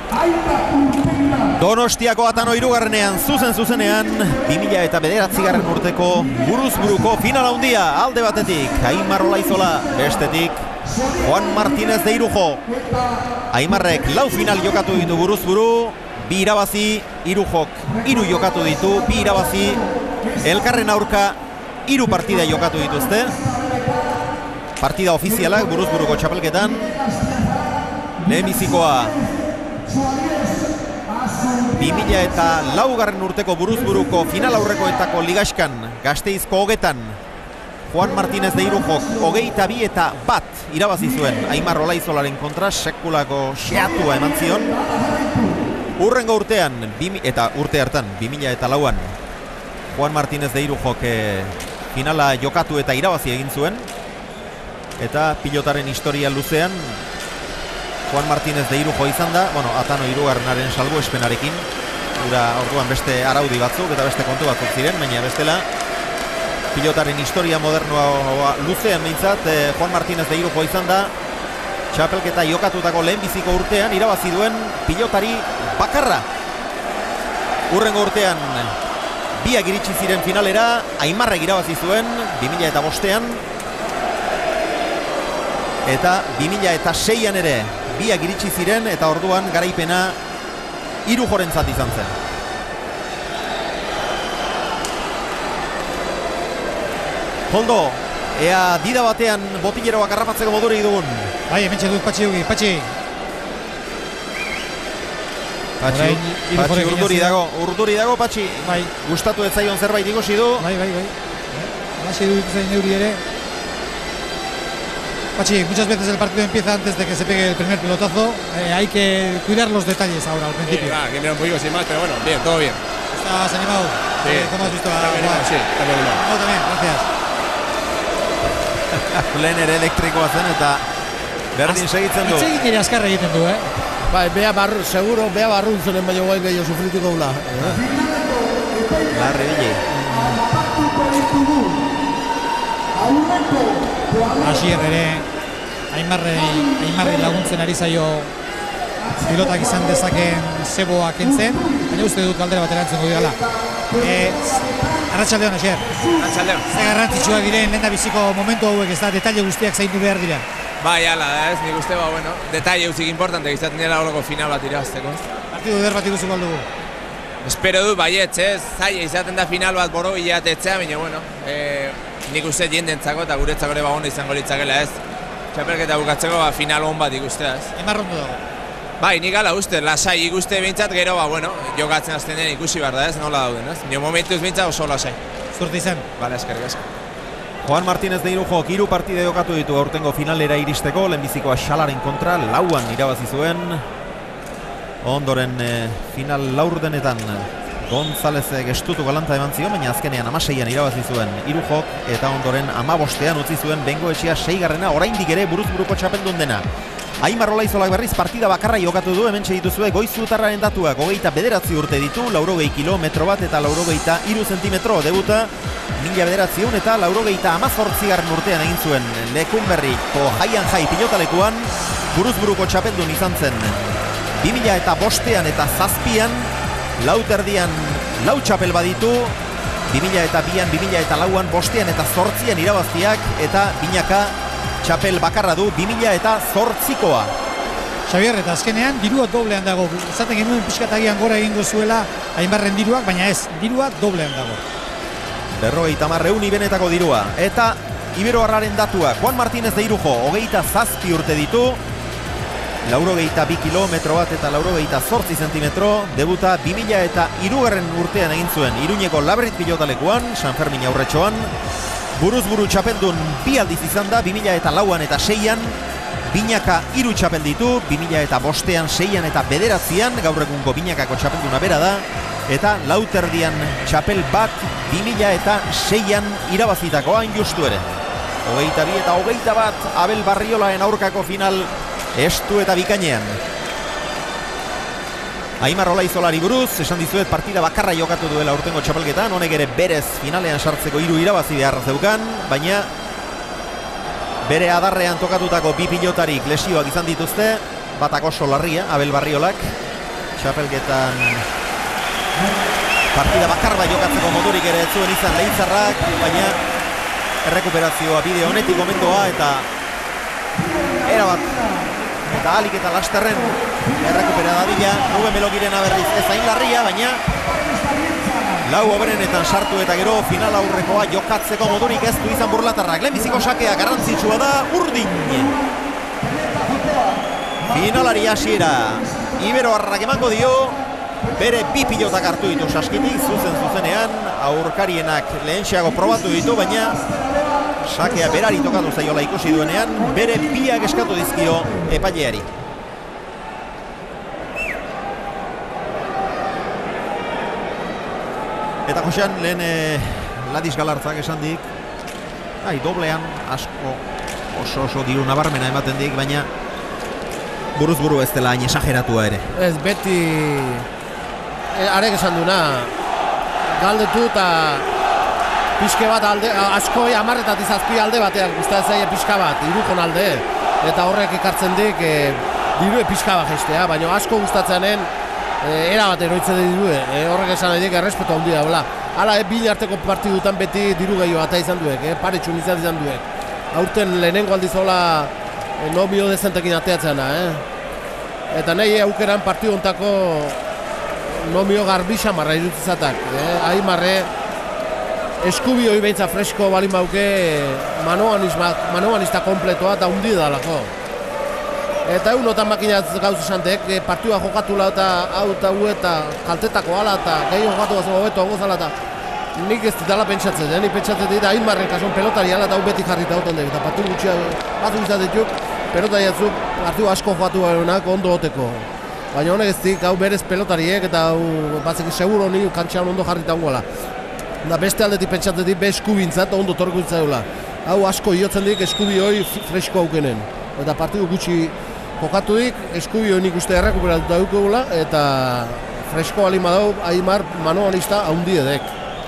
Donostiako Atano hirugarrenean zuzenean 2009 urteko buruz-buruko final handia alde batetik Aimar Olaizola, bestetik Juan Martínez de Irujo. Aimarrek lau final jokatu ditu buruz-buru, 2 irabazi, Irujok 3 jokatu ditu, 2 irabazi, elkarren aurka 3 partida jokatu dituzte. Partida ofizialak buruz-buruko txapelketan. Lehenbizikoa 2004 urteko buruz-buruko final aurrekoetako ligaskan Gasteizko hogetan Juan Martínez de Irujok 22-1 irabazi zuen Aimar Olaizolaren kontra, sekulako xeatua eman zion. Urrengo urtean, eta urte hartan, 2004an, Juan Martínez de Irujok finala jokatu eta irabazi egin zuen. Eta pilotaren historia luzean, Juan Martínez de Irujo izan da, Atano hirugarrenaren salbuespenarekin. Orduan beste araudi batzuk eta beste kontu batzuk ziren, baina bestela pilotaren historia modernoa luzean behintzat, Juan Martínez de Irujo izan da txapelketa jokatutako lehenbiziko urtean irabazi duen pilotari bakarra. Urrengo urtean biak iritsi ziren finalera, Aimarrek irabazi zuen 2005an eta 2006an ere biak iritsi ziren, eta orduan garaipena Irujorentzat izan zen. Koldo, ea dida batean botileroak harrapatzeko modurik dugun. Bai, hemen txedut Patxi dugi, Patxi urduri dago, Patxi. Bai. Gustatu ez zaion zerbait ikusi du. Bai. Hasi du ikusen neuri ere. Pachi, muchas veces el partido empieza antes de que se pegue el primer pelotazo. Hay que cuidar los detalles ahora al principio. Que viene un poquito sin más, pero bueno, bien, todo bien. ¿Estás animado? Sí. ¿Cómo has visto la jugada? Sí, está bien. No, también, gracias. Plener elektrikoa zen eta berdin segitzen du. Atsegin ere azkarra egiten du, Bai, seguro, bea barruntzonen baino guain gehiago sufrituko gula. Larri bile. Asier ere Aimarri laguntzen ari zaio pilotak izan dezaken zeboa kentzen, baina uste dut galdera bat erantzungo dira. Arratsaldeon, Asier. Arratsaldeon. Ze garrantzitsuak diren lehendabiziko momentu hauek, ez da, detalle guztiak zaindu behar dira. Bai, ala da, nik uste, detalle guztik importante izaten dira horreko final bat irazteko. Partidu eder bat ikusiko aldugu. Espero du, baietz, zaila izaten da final bat boro bilatetzea, baina, nik uste jendentzako eta guretzako ere bagondo izango litzakela, ez? Txapelketa bukatzeko final hon bat ikustea, ez? Emarrondo dago. Bai, nik ala uste, lasai ikuste behintzat, gero, jokatzen azten den ikusi behar da, ez? Nola dauden, ez? Nio momentuz behintzat oso lasai. Zurte izan. Bale, eskerrik asko. Juan Martínez de Irujo 3 partida jokatu ditu aurtengo finalera iristeko, lehenbizikoa Xalaren kontra, 4an irabazi zuen. Ondoren final laurdenetan Gonzálezek estutu galanta eman zion, baina azkenean 16an irabazi zuen Irujok, eta ondoren 15ean utzi zuen Bengoetxea 6garrena, oraindik ere buruz-buruko txapeldun dena. Aimar Olaizolak berriz partida bakarra jokatu du, hemen dituzue Goizutarraren datuak, 29 urte ditu, 80 kilometro bat eta 83 zentimetro, debuta 1900 eta 98 urtean egin zuen Lekunberriko Jai pilotalekuan, buruz-buruko txapeldun izan zen 2005an eta 2007an, lauterdian lau txapel baditu, 2002an, 2004an, 5ean eta 8ean irabaztiak, eta binaka txapel bakarra du 2008koa. Xabier, eta azkenean dirua doblean dago. Zaten genuen pixkatagian gora egingo zuela Aimarren diruak, baina ez, dirua doblean dago. 50.000 benetako dirua. Eta Iberoarraren datua, Juan Martínez de Irujo, 27 urte ditu, 82 kilometro bat eta 88 zentimetro, debuta 2003 urtean egin zuen Iruñeko Labrit pilotalekuan, San Fermin aurretxoan, buruz-buru txapeldun 2 aldiz izan da, 2004an eta 6an, binaka 3 txapel ditu, 2005an, 6an eta 9an, gaur egungo binakako txapelduna bera da, eta lauterdian txapel bat 2006an irabazitakoa hain justu ere. 22 eta 21 Abel Barriolaen aurkako final estu eta bikainean. Aimar Olaizolari buruz, esan dizuet partida bakarra jokatu duela urtengo txapelketan, honek ere berez finalean sartzeko 3 irabazi beharra zeukan, baina bere adarrean tokatutako 2 pilotarik lesioak izan dituzte, batak oso larria, Abel Barriolak, txapelketan partida bakar bat jokatzeko modurik ere ez zuen izan Leitzarrak, baina errekuperazioa bide honetik omendoa eta erabat eta alik eta lasterren errekupera dadila. Ruben Belogiren berriz ez hain larria, baina lau oberenetan sartu eta gero final aurrekoa jokatzeko modurik ez du izan Burlatarrak. Lehenbiziko sakea garrantzitsua da, urdin. Finalari hasiera Iberoarrak emango dio, bere bi pilotak hartu ditu saskitik, zuzenean, aurkarienak lehentxeago probatu ditu, baina sakea berari tokatu zaiola ikusi duenean, bere biak eskatu dizkio epaileari. Eta Josean, lehen Ladis Galartzak esan dik, doblean asko oso diru nabarmena ematen dik, baina buruz buru ez dela hain esageratua ere. Ez beti arek esan duna galdetu eta pixke bat alde, asko amarretat izazpi alde batean gustatzen zaie pixka bat, irukon alde, eta horrek ekartzen dik dirue pixka bat gestea, baina asko gustatzeanen era bat eroitzen dirue, horrek esan nahi dik errespetu handi daula. Hala, bil arteko partidutan beti diru gehiago eta izan duek, paretxun izan duek. Aurten lehenengo aldizola nomio dezentekin ateatzena, Eta nahi aukeran partidu ontako nomio garbixa marra irutzizatak. Aimarre eskubioi behintza fresko balin bauke manoanista kompletoa eta hundi dalako. Eta notan makinatz gauz esantek, partidua jokatula eta hau eta hu eta kaltetako ala eta gehiago jokatu bazen hobeto hongo zala eta nik ez ditala pentsatzen, nik pentsatzen dira Aimarren kasuan pelotari ala eta hau beti jarrita hoten dek, eta partidu gutxia batzuk izatetuk, pelotari atzuk partidu asko jokatu barenak ondo hoteko. Baina honek ez dik, hau berez pelotariek eta hau batzik seguro honi kantxean ondo jarrita hongoela. Da beste aldetik pentsatzen dik, be eskubintzat ondo torkuntza dula. Hau asko iotzen dik eskubi hoi fresko aukenen. Eta partidu gutxi jokatu dik, eskubi hoi nik uste errekuperatuta dukegula, eta fresko bali madau, Aimar manoanista haundi edek.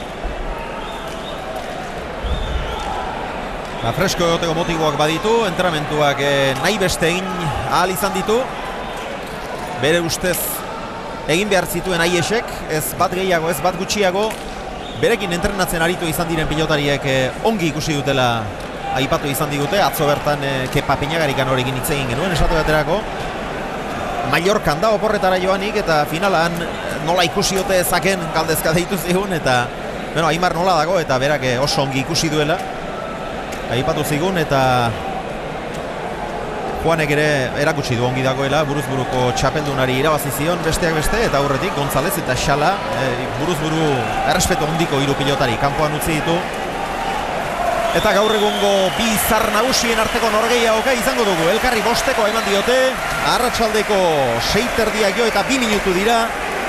Fresko egoteko motiboak baditu, entrenamentuak nahi beste egin ahal izan ditu. Bere ustez egin behar zituen aiesek, ez bat gehiago, ez bat gutxiago. Berekin entrenatzen aritu izan diren pilotariek ongi ikusi dutela aipatu izan digute. Atzo bertan Kepa Peñagarikan horrekin hitz egin genuen esatu baterako. Mallorcan da oporretara joanik eta finalan nola ikusi ote ezaken galdezka deitu zigun eta Aimar nola dago eta berak oso ongi ikusi duela. Aipatu zigun eta Juanek ere erakutsi du ongi dagoela, buruzburuko txapeldunari irabazi zion besteak beste, eta aurretik González eta Xala buruzburu errespetu hondiko hiru pilotari kanpoan utzi ditu. Eta gaur egungo bi izar nagusien arteko norgehiagoka izango dugu. Elkarri bosteko eman diote, arratsaldeko 6:30 jo eta 2 minutu dira.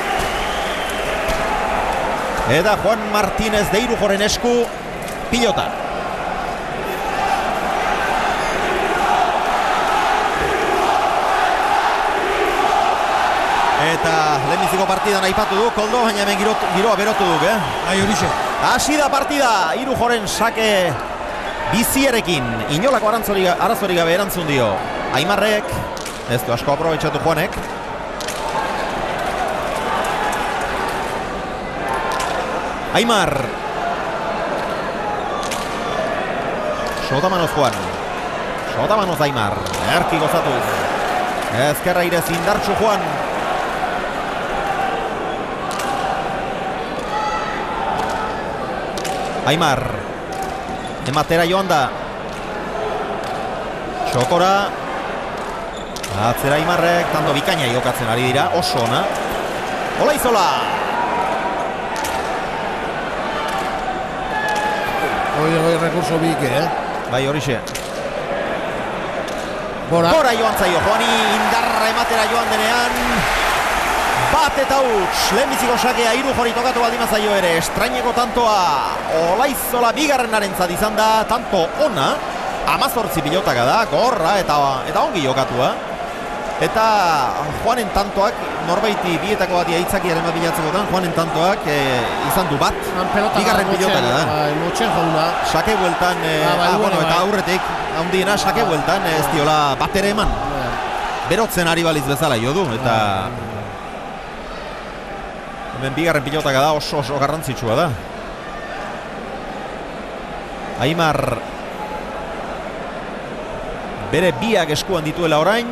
Eta Juan Martínez de Irujoren esku pilota. Eta lehenbiziko partidan aipatu du, Koldo, baina hemen giroa berotu duk, horixe. Hasi da partida, Irujoren sake bizierekin, inolako arazorik gabe erantzun dio Aimarrek, ez du asko aprobetxatu Juanek. Aimar. Sotamanoz Juan. Sotamanoz Aimar. Erki gozatuz. Ezkerra irez indartxu Juan. Aimar. Ematera joan da. Txokora. Atzera Aimarrek, tanto bikaina jokatzen ari dira, oso ona. Olaizola. Hoi rekurso bik, Bai, horixe. Bora joan zaio, Juani indarra ematera joan denean. Bat eta huts, lehenbiziko sakea Irujori tokatu baldima zaio ere. Estraineko tantoa Olaizola bigarrenarentzat izan da, tanto ona. 18 pilotaka da, gorra eta ongi jokatua. Eta Juanen tantoak, norbaiti bietako bat aitzakiaren bat bilatzekotan, Juanen tantoak izan du bat, bigarren pilotaka da. Motxen jauna. Sake bueltan, eta aurretik, handiena sake bueltan, ez diola bat ere eman. Berotzen ari baliz bezala jo du, eta Hemen bigarren pilotaka da, oso garrantzitsua da. Aimar bere biak eskuan dituela orain.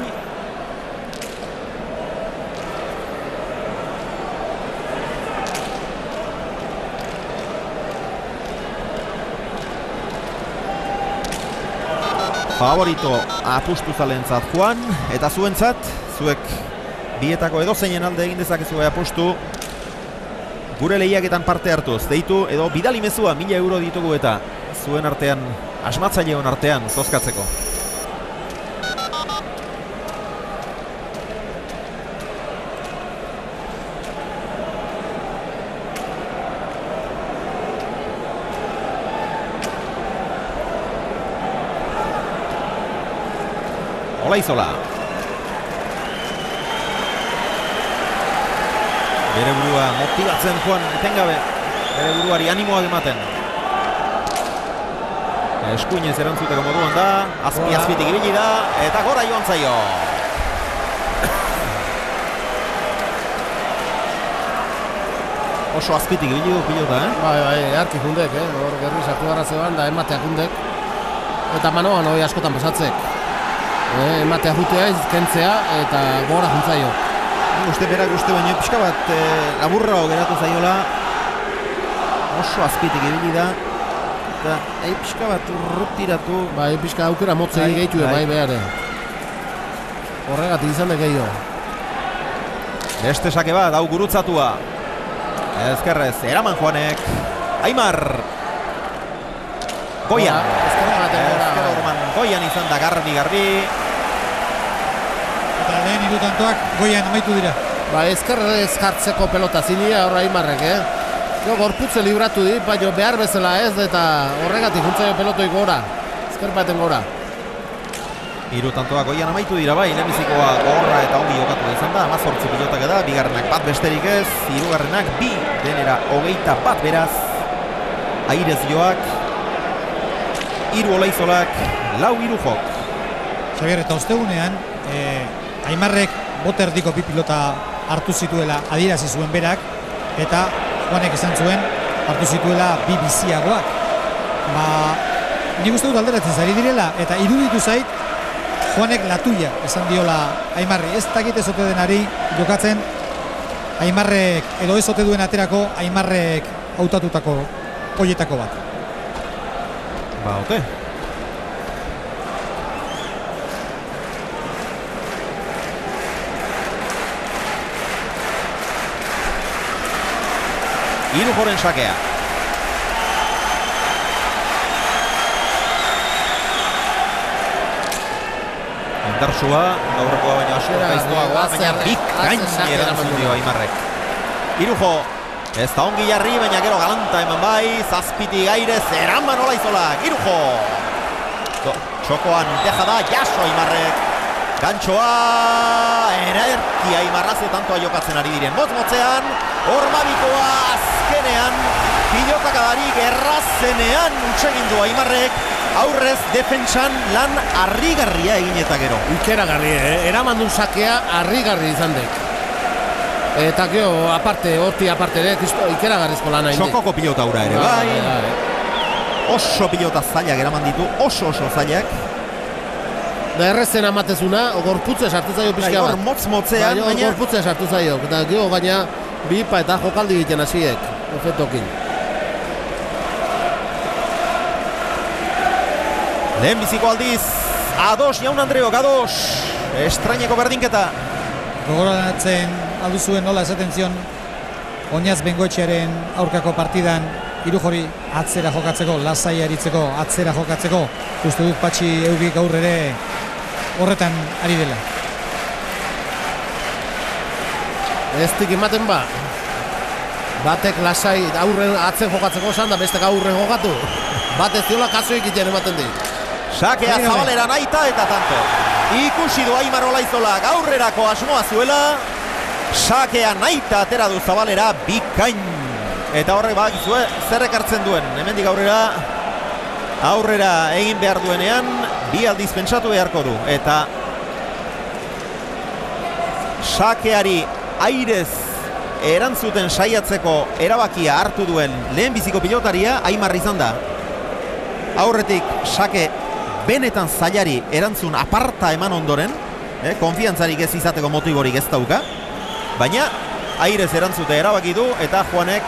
Favorito apustu zalentzat Juan, eta zuentzat, zuek bietako edozeinen alde egin dezakezue apustu. Gure lehiaketan parte hartuz, deitu edo bidali mezua 1000 euro ditugu eta zuen artean, asmatzaileon artean zozkatzeko. Olaizola. Bere burua motibatzen Juan etengabe. Bere buruari animoak ematen. Eskuinez erantzuteko moduan da. Azpitik ibili da. Eta gora joan zaio. Oso azpitik ibili du pilota, Bai, arki jundek, hor gerri sartu gara zeban da emateak jundek. Eta manoan hori askotan pasatzek. Ematea jutea, kentzea eta gora juntzaio. Uste berak uste baino pixka bat laburrago geratu zaiola. Oso azpitik ibili da. Eta pixka bat urrutiratu. Bai, pixka aukera motze gehitu bai behar. Horregatik izan da gehiago. Beste sake bat, hau gurutzatua. Ezkerrez, eraman Juanek. Aimar. Goian. Ezker orman goian izan da garbi. Eta lehen irutantoak goian amaitu dira. Ba, ezkerrez jartzeko pelota zinia horra Aimarrek, gorputze libratu di, baina behar bezala ez, eta horregatik juntzaio pelotoi gora. Ezker baten gora. Irutantoak goian amaitu dira bai, lehenbizikoa gogorra eta ongi jokatu izan da, 18 pilotak da, bigarrenak bat besterik ez, hirugarrenak 2, denera 21 beraz, airez joak, 3 Olaizolak, 4 Irujok. Xabier, eta ostegunean, Aimarrek boterdiko 2 pilota hartu zituela adierazi zuen berak, eta Juanek esan zuen hartu zituela 2 biziagoak. Nik uste dut alderatzen zari direla, eta iruditu zait Juanek latuia esan diola Aimarri. Ez dakit ez ote denari jokatzen Aimarrek, edo ez ote duen aterako Aimarrek hautatutako hoietako bat. Ote. Irujoren sakea. Indarsua, gaurrekoa baina asko gaiztoagoa, baina bikain erantzun dio Aimarrek. Irujo, ez da ongi jarri, baina gero galanta eman bai, zazpiti gairez, eraman Olaizolak, Irujo! Txokoan deja da, jaso Aimarrek. Gantxoa, ererki Aimarraze tantoa jokatzen ari diren. Motz-motzean, Ormabikoa azkenean, pilotakadarik errazenean utsegin du Aimarrek, aurrez defentsan lan harrigarria egin eta gero. Ikeragarri, eraman du sakea harrigarri izan dek. Eta gero, aparte, horti aparte, ikeragarrizko lan hain dek. Txokoko pilota ura ere, bai. Oso pilota zailak eraman ditu, oso zailak. Da errezen amatezuna, gorputze sartu zaio pixka bat. Motz-motzean, baina gorputze sartu zaio. Eta gero gaina bipa eta jokaldi egiten hasiek, efetokin. Lehen biziko aldiz, ados, Jaun Andreok, ados. Estraineko berdinketa. Gogoratzen alduzuen nola esaten zion Oñaz Bengoetxearen aurkako partidan Irujori atzera jokatzeko, lasai aritzeko, atzera jokatzeko. Uste dut Patxi Eugik gaur ere horretan ari dela. Ez dik ematen ba. Batek lasai aurren atzen jokatzeko esan da bestek aurren jokatu. Batez ziola kaso egiten ematen dit. Sakea Zabalera naita eta tanto. Ikusi du Aimar Olaizolak aurrerako asmoa zuela. Sakea naita atera du Zabalera bikain. Eta horrek badakizue zer ekartzen duen. Hemendik aurrera egin behar duenean bi aldiz pentsatu beharko du. Eta sakeari airez erantzuten saiatzeko erabakia hartu duen lehenbiziko pilotaria Aimar izan da. Aurretik Sake benetan zailari erantzun aparta eman ondoren, konfiantzarik ez izateko motiborik ez dauka, baina airez erantzute erabaki du eta Juanek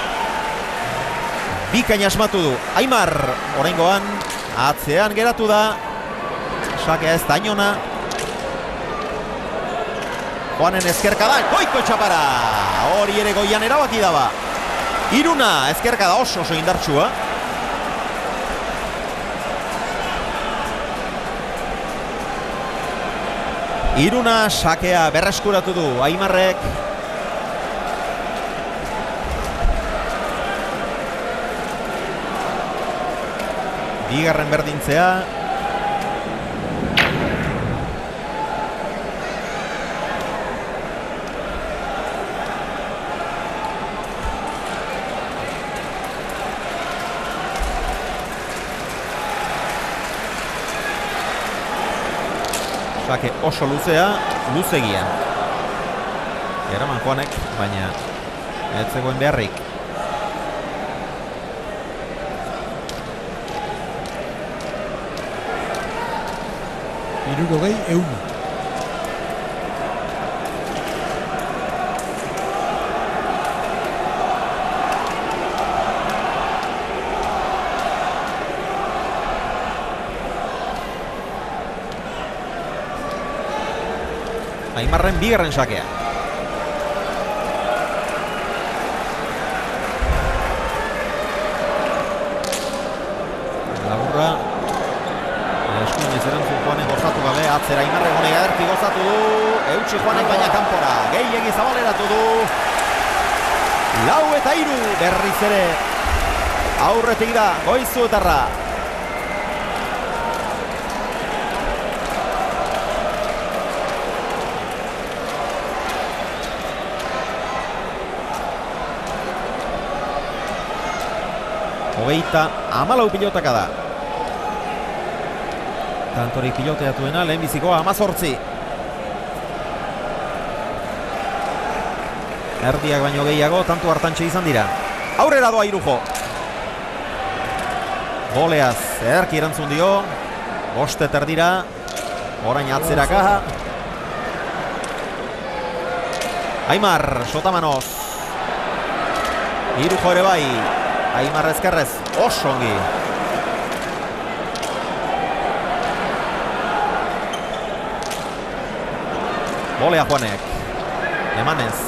bikain asmatu du. Aimar oraingoan atzean geratu da, Sakea ez da inona. Juanen ezkerka da, goiko txapara, hori ere goian erabaki daba. Iruna ezkerka da oso indartsua. Iruna Sakea berreskuratu du Aimarrek. Bigarren berdintzea. Sake oso luzea, luzegia. Eraman Juanek, baina ez zegoen beharrik. Hirurogei ehun. Aimarren bigarren sakea. Laburra. Eskuinez erantzun Juanek gozatu gabe, atzera Aimarre honek ederki gozatu du. Eutsi Juanek baina kanpora, gehiegi zabaleratu du. 4-3 berriz ere. Aurretik da, Goizuetarra. Hogeita 14 pilotaka da. Tantori piloteatuena lehenbizikoa 18. Erdiak baino gehiago, tantu hartantxe izan dira. Aurrera doa Irujo. Goleaz, ederki erantzun dio. Boste terdira. Orain atzeraka. Aimar, Sotamanoz. Irujo ere bai. Aimar ezkerrez, oso ongi. Bolea Juanek. Emanez.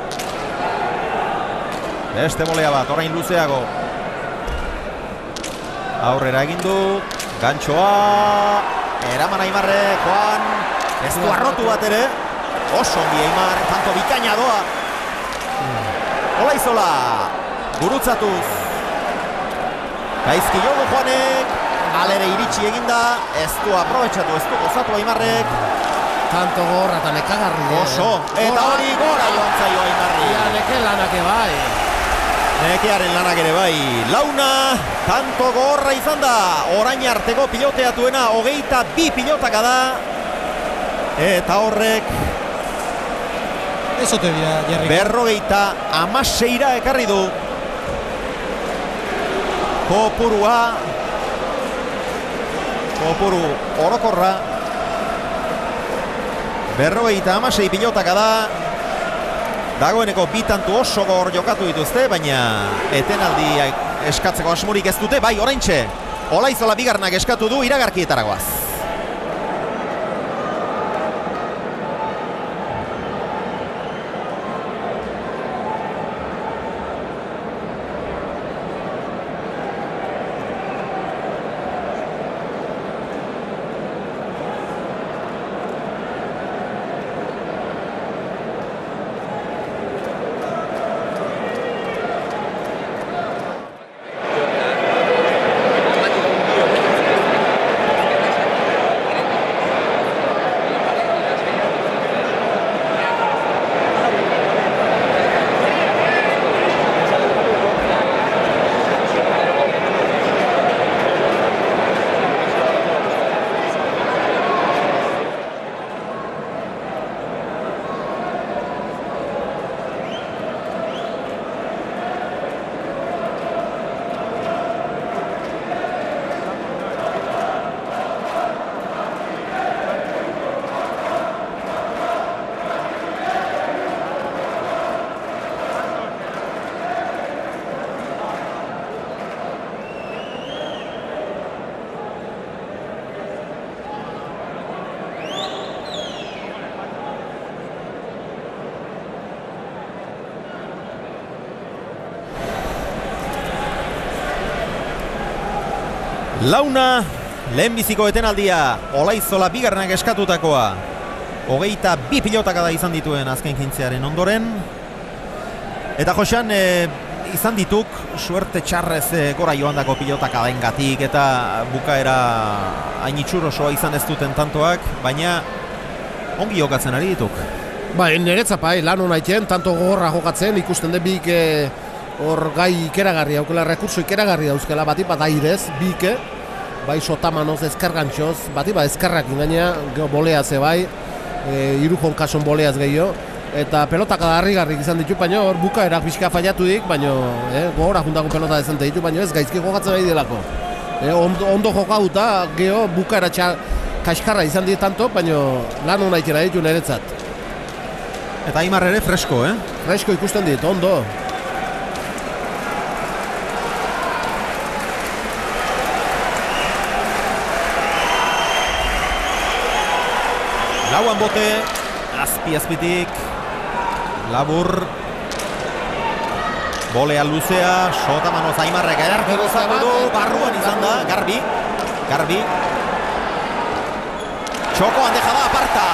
Beste bolea bat, orain luzeago. Aurrera egin du. Gantxoa. Eraman Aimarre, Juan. Ez du arrotu bat ere. Oso ongi Aimar, tanto bikaina doa. Olaizola. Gurutzatuz. Gaizki jodu Juanek, alere iritsi eginda, ez du aprobetxatu, ez du gozatu Aimarrek. Tanto gorra eta nekagarri. Oso, eta hori gora joan zaio Aimarri. Ja, neke lanak bai. Nekearen lanak ere bai. Launa, tanto gorra izan da, orain arteko piloteatuena, 22 pilotaka da. Eta horrek Ezote dira, Jerry. 56 ekarri du. Kopuru orokorra. 56 pilotaka da. Dagoeneko bitantu oso gor jokatu dituzte, baina etenaldi eskatzeko asmorik ez dute. Bai, oraintxe Olaizola bigarnak eskatu du, iragarkietaragoaz. Launa, lehenbiziko etenaldia, Olaizola bigarrenak eskatutakoa. 22 pilotak da izan dituen azken kintzearen ondoren. Eta Josean, izan dituk, suerte txarrez gora joandako pilotak adengatik eta bukaera hain itxurosoa izan ez duten tantoak, baina ongi jokatzen ari dituk. Bai, niretzat lan hona iten, tanto gogorra jokatzen, ikusten den bik hor gai ikeragarri, haukela rekurso ikeragarri dauzkela, bati bat airez, bike, bai sotamanoz, ezkargantxoz, bati bat ezkarrak ingaina, boleaz bai, Irujon kason boleaz gehiago, eta pelotak harri-garrik izan ditu, baina hor bukaerak pixka fallatu dik, baina gogorra juntako pelota dezente ditu, baina ez gaizki jokatzen ari delako. Ondo jokauta, geho bukaera kaskarra izan dit tanto, baina lan hona itera ditu niretzat. Eta Aimar ere fresko, Fresko ikusten dit, ondo. Lauan bote, azpitik, labur, bolea luzea, sotamanoz Aimarrek ederki gozatu du, barruan izan da, Garbi, txokoan deja da, aparta!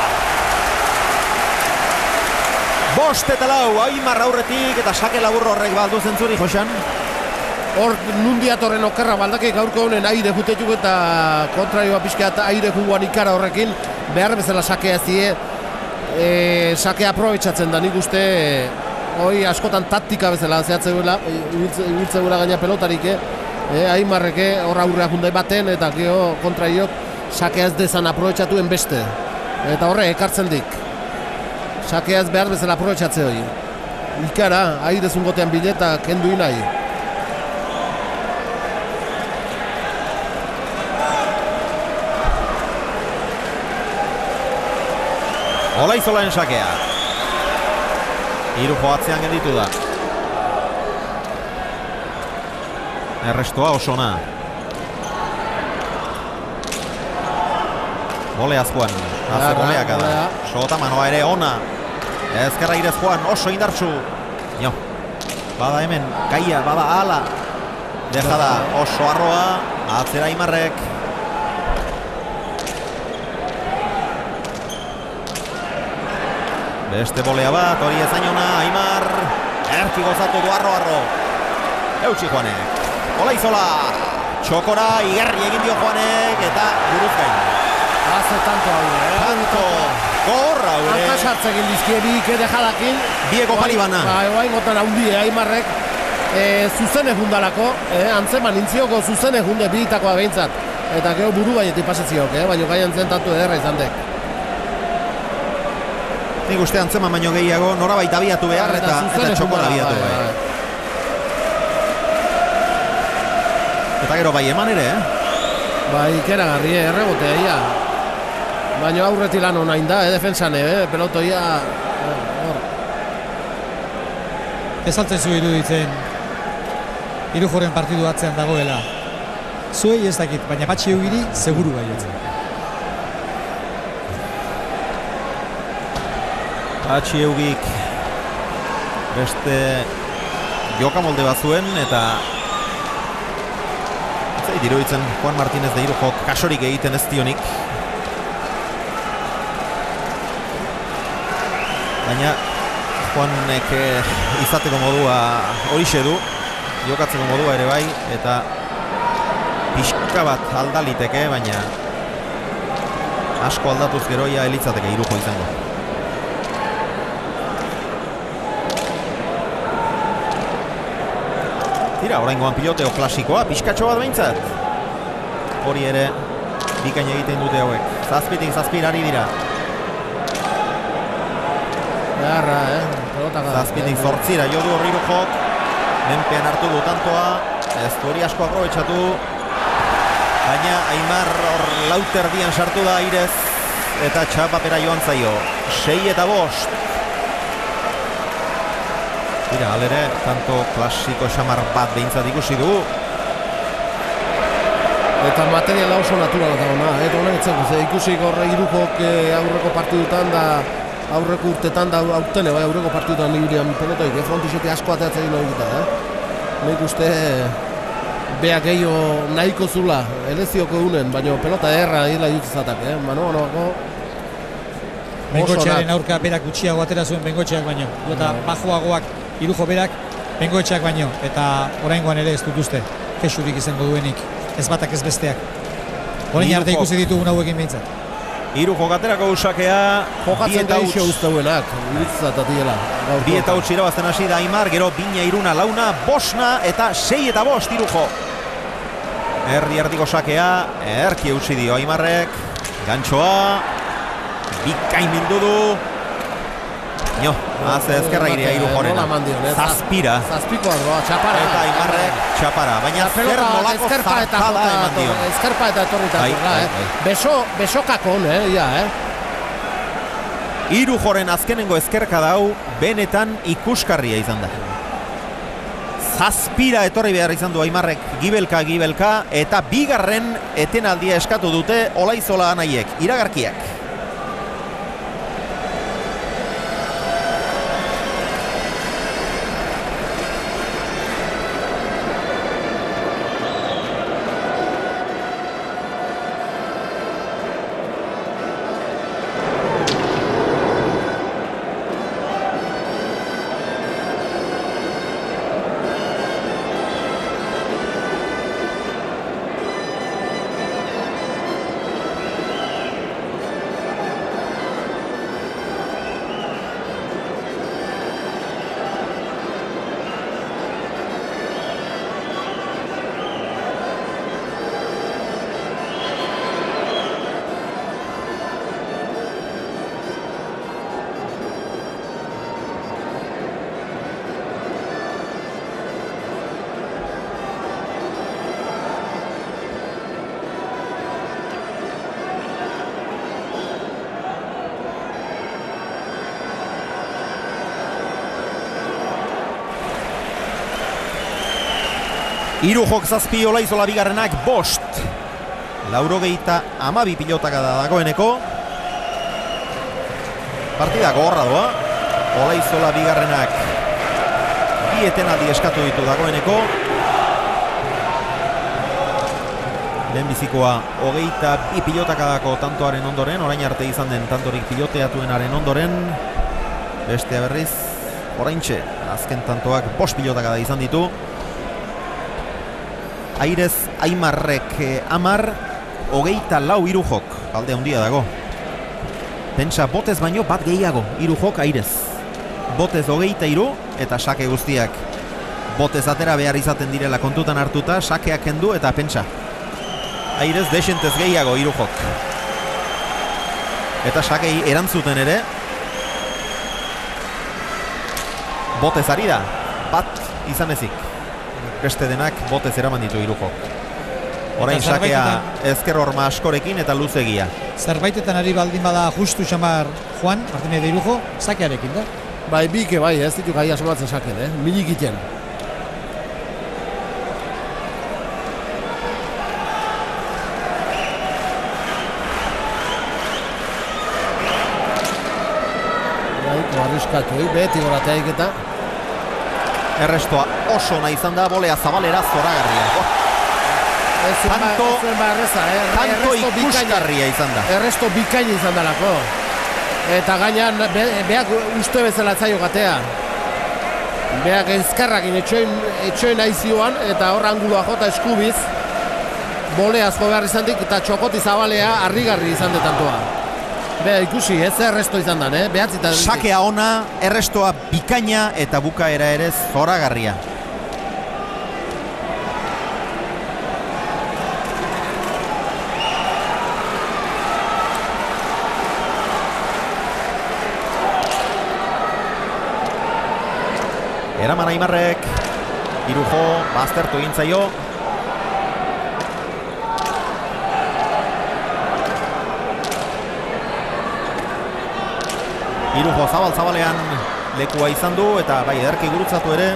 5 eta 4, Aimar aurretik eta sake labur horrek baldu zentzuri, Josean. Hor nundiatorren okerra baldakik gaurko honen aire jutetuk eta kontrarioa pixka eta aire juguan ikara horrekin behar bezala sakea zie sakea aprobetsatzen da, nik uste hoi askotan taktika bezala zehatzeguela ibiltzeguela gaina pelotarik Aimarreke hor aurrea jundai baten eta geho kontrariok sakea ez dezan aprobetsatuen beste eta horre ekartzen dik sakea ez behar bezala aprobetsatze hoi ikara aire zungotean bileta kendu nahi. Olaizolaren sakea. Irujo atzean gelditu da. Errestoa osona. Boleaz joan. Haze boleak da. Sotamanoa ere ona. Ezkerra irez joan, oso indartsu. Jo. Bada hemen, gaia, bada ala. Deja da oso arroa. Atzera Aimarrek. Beste bolea bat, hori ezainona, Aimar. Erki gozatu du arro. Eutsi Joanek. Olaizola. Txokora, igerri egin dio Joanek eta buruz gain. Haze tanto hau, Tanto. Gorra hau, Antasartze egin dizkie biik dejalakin. Bieko palibana. Bai, gotan haundi, Aimarrek. Zuzene jundalako, antzeman intzioko zuzene junde biritakoa behintzat. Eta gero buru gainetik pasetziok, baina gaian zen tanto ederra izan dek. Nik uste antzeman baino gehiago, norabait abiatu behar eta txokora abiatu behar. Eta gero bai eman ere, Bai, ikeragarri, errebotea, ia. Baina aurreti lan honain da, defensan, pelotoia. Ez altzen zu iruditzen Irujoren partidu atzean dagoela. Zuei ez dakit, baina Patxi Eugiri seguru baietzen. Patxi Eugik beste jokamolde bat zuen eta zait iruditzen Juan Martínez de Irujok kasorik egiten ez dionik. Baina Juanek izateko modua horixe du, jokatzeko modua ere bai, eta pixka bat aldaliteke, baina asko aldatuz geroia elitzateke Irujo izango. Tira, oraingoan piloteo klasikoa, pixkatxo bat behintzat. Hori ere, bikain egiten dute hauek. Zazpitik zazpirari dira. Garra, Zazpitik zortzira jodu horri Irujok. Menpean hartu du tantoa. Ez du hori asko aprobetxatu. Baina Aimar hor lauterdian sartu da airez. Eta txapapera joan zaio. 6 eta 5. Tira, alere, tanto klasiko xamar bat behintzat ikusi du. Eta materiala oso naturala da ona, eta honen etzeko, ikusi gorre Irujok aurreko partidutan da aurreko urtetan da aurtene, bai aurreko partidutan nigurian pelotoik, frontixeti asko ateatzen dino egita, Nik uste beak gehiago nahiko zula, elezioko unen, baina pelota erra hila jutzatak, mano. Bengotxearen aurka berak gutxiago atera zuen Bengotxeak baino. Eta bajoagoak Irujo berak Bengotxeak baino. Eta oraingoan ere ez dut uste kexurik izango duenik. Ez batak ez besteak. Orain arte ikusi ditugun hauekin behintzat. Irujo gaterako usakea. Jokatzen gaixo usteguenak, iritzatatiela. Bi eta huts irabazten hasi da Aimar, gero bina iruna launa, bosna eta 6 eta 5 Irujo. Erdi-erdiko sakea, erki eutsi dio Aimarrek. Gantxoa. Bikain mindu du. Jo, haze ezkerra irea Irujoren. Zazpira. Zazpikoa doa, txapara. Eta Aimarrek txapara. Baina zer nolako zartada eman dio. Ezkerpa eta etorritatua. Besokakon, Irujoren azkenengo ezkerka dau, benetan ikuskarria izan da. Zazpira etorri behar izan du Aimarrek gibelka, eta bigarren etenaldia eskatu dute Olaizola anaiek, iragarkiak. Irujok 7, Olaizola bigarrenak 5. 92 pilotaka da dagoeneko. Partida gogorra doa. Olaizola bigarrenak 2 etenaldi eskatu ditu dagoeneko. Lehenbizikoa 22 pilotakadako tantoaren ondoren, orain arte izan den tantorik piloteatuenaren ondoren. Bestea berriz, oraintxe, azken tantoak 5 pilotakada izan ditu. Airez Aimarrek 10, 24 Irujok, alde handia dago. Pentsa botez baino bat gehiago, Irujok Airez. Botez 23 eta sake guztiak botez atera behar izaten direla kontutan hartuta, sakeak kendu eta pentsa. Airez desentez gehiago Irujok. Eta sakei erantzuten ere. Botez ari da, bat izan ezik. Beste denak botez eraman ditu Irujok. Orain sakea ezker horma askorekin eta luzegia. Zerbaitetan ari baldin bada justu xamar Juan, Martínez de Irujo, sakearekin da. Bai, bike bai, ez ditu gai asomatzen saken, milikiten. Baiko arriskatu, beti gorateaik eta Errestoa oso nahi izan da, bolea zabalera zoragarria. Tanto ikusgarria izan da. Erresto bikaina izan dalako. Eta gainan, beak uste bezala zaio gatea. Beak ezkarrakin etxoen aizioan, eta hor anguloa jota eskubiz. Boleazko behar izan dik, eta txokoti zabalea harrigarri izan detantoa. Bea ikusi, ez erresto izan dan, behatzita. Sakea ona, errestoa bikaina eta bukaera ere zoragarria. Eraman Aimarrek, Irujo, baztertu egin zaio. Irujo zabal-zabalean lekua izan du eta bai ederki gurutzatu ere.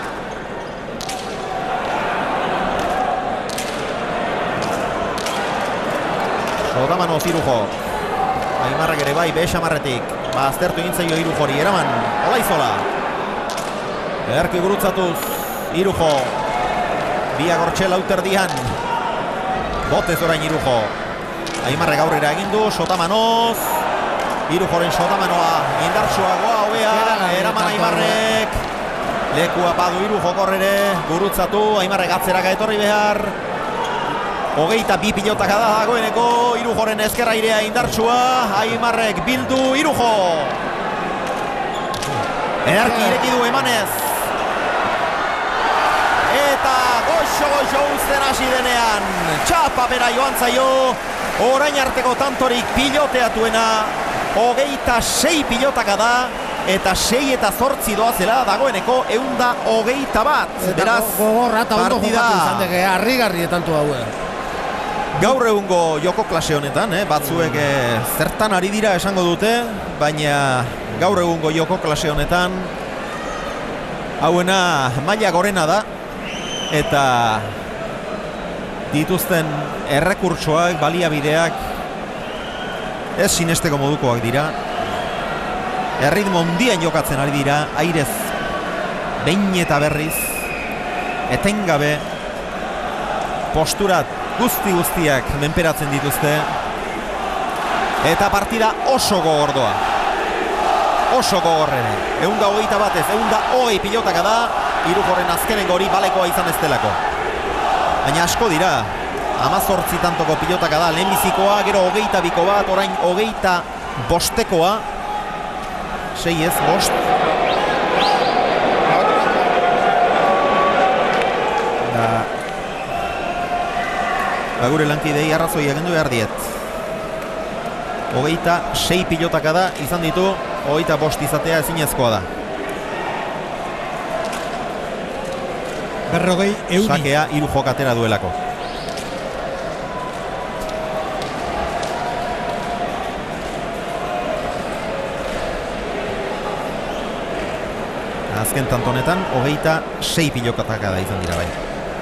Sodamanoz Irujo. Aimarrek ere bai behamarretik. Baztertu egin zaio Irujori, eraman Olaizola. Ederki gurutzatuz Irujo. Biak hortxe lauterdian. Botez orain Irujo. Aimarrek aurrera egin du, Sotamanoz. Irujoren Sotamanoa indartsuagoa hobea, eraman Aimarrek. Lekua badu Irujo korrere, gurutzatu, Aimarrek atzeraka etorri behar. 22 pilotaka da dagoeneko, Irujoren ezkerra irea indartsua, Aimarrek bildu Irujo. Ederki ireki du emanez. Eta goxo uzten hasi denean. Txapa bera joan zaio, orain arteko tantorik piloteatuena. 26 pilotaka da, eta 6 eta 8 doazela dagoeneko 121. Beraz, gogorra eta ondo jokatu izan deke, harrigarri tanto haue. Gaur egungo joko klase honetan, batzuek zertan ari dira esango dute, baina gaur egungo joko klase honetan hauena maila gorena da, eta dituzten errekurtsoak, baliabideak ez sinesteko modukoak dira. Erritmo handien jokatzen ari dira, airez behin eta berriz, etengabe posturat guztiak menperatzen dituzte, eta partida oso gogordoa. Oso gogorrene. 121 batez, 120 pilotaka da, Irujoren azkenengo hori balekoa izan ez delako. Baina asko dira, 18 tantoko pilotaka da, lehenbizikoa, gero 22ko bat, orain 25koa, 6 ez, 5. Gure lankidei arrazoi egendu behar diet. 26 pilotaka da, izan ditu, 25 izatea ezinezkoa da. Berrogei euni. Sakea Irujok atera duelako. Azken tantonetan, 26 pilotaka da izan dira bai.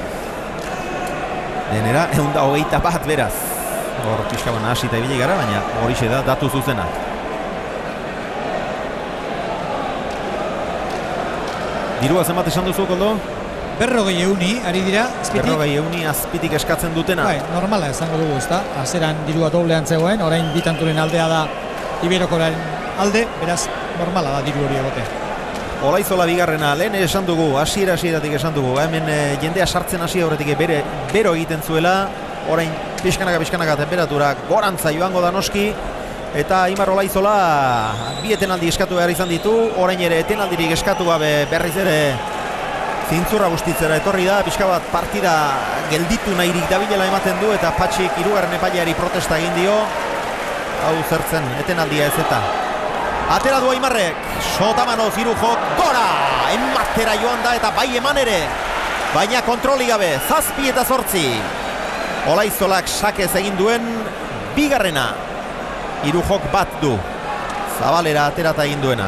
Denera, 121 beraz. Hor pixkaban hasita ibili gara, baina horixe da datu zuzena. Dirua zenbat esan duzu, Koldo? Berrogei euni, ari dira, azpitik. Berrogei euni azpitik eskatzen dutena. Bai, normala esango dugu, ezta? Azeran dirua doblean zegoen, orain bitanturen aldea da Iberokoren alde, beraz, normala da diru hori egote. Olaizola bigarrena, lehen esan dugu, hasieratik esan dugu, hemen jendea sartzen hasi aurretik bero egiten zuela, orain pixkanaka temperaturak gorantza joango da noski, eta Aimar Olaizola bi etenaldi eskatu behar izan ditu, orain ere etenaldirik eskatu gabe berriz ere zintzurra bustitzera etorri da, pixka bat partida gelditu nahirik dabilela ematen du, eta Patxik hirugarren epaileari protesta egin dio, hau zertzen, etenaldia ez eta. Atera du Aimarrek, Sotamanoz Irujok, gora! Ematera joan da eta bai eman ere. Baina kontroli gabe, 7 eta 8. Olaizolak sakez egin duen bigarrena. Irujok bat du. Zabalera aterata egin duena.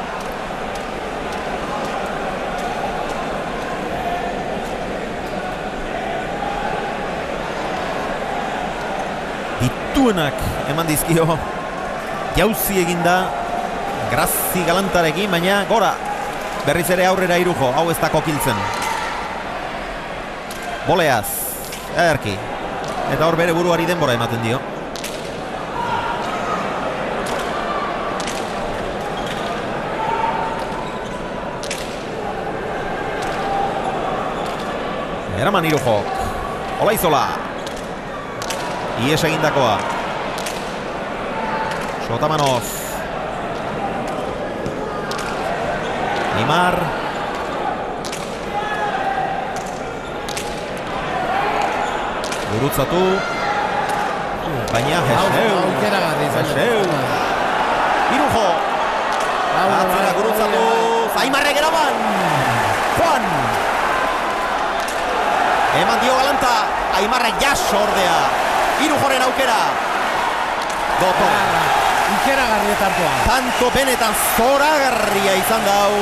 Dituenak eman dizkio. Jauzi eginda. Grazi galantarekin, baina gora. Berriz ere aurrera Irujo, hau ez da kokiltzen. Boleaz, ederki. Eta hor bere buruari denbora ematen dio. Eraman Irujok. Olaizola. Ies egindakoa. Sotamanoz. Aimar. Gurutzatu. Baina Jeseu. Irujo. Atzera gurutzatu. Aimarrek eraman. Juan. Eman dio galanta. Aimarrek jaso ordea. Irujoren aukera. Dotor. Ikeragarri tantoa. Tanto benetan zoragarria izan dau.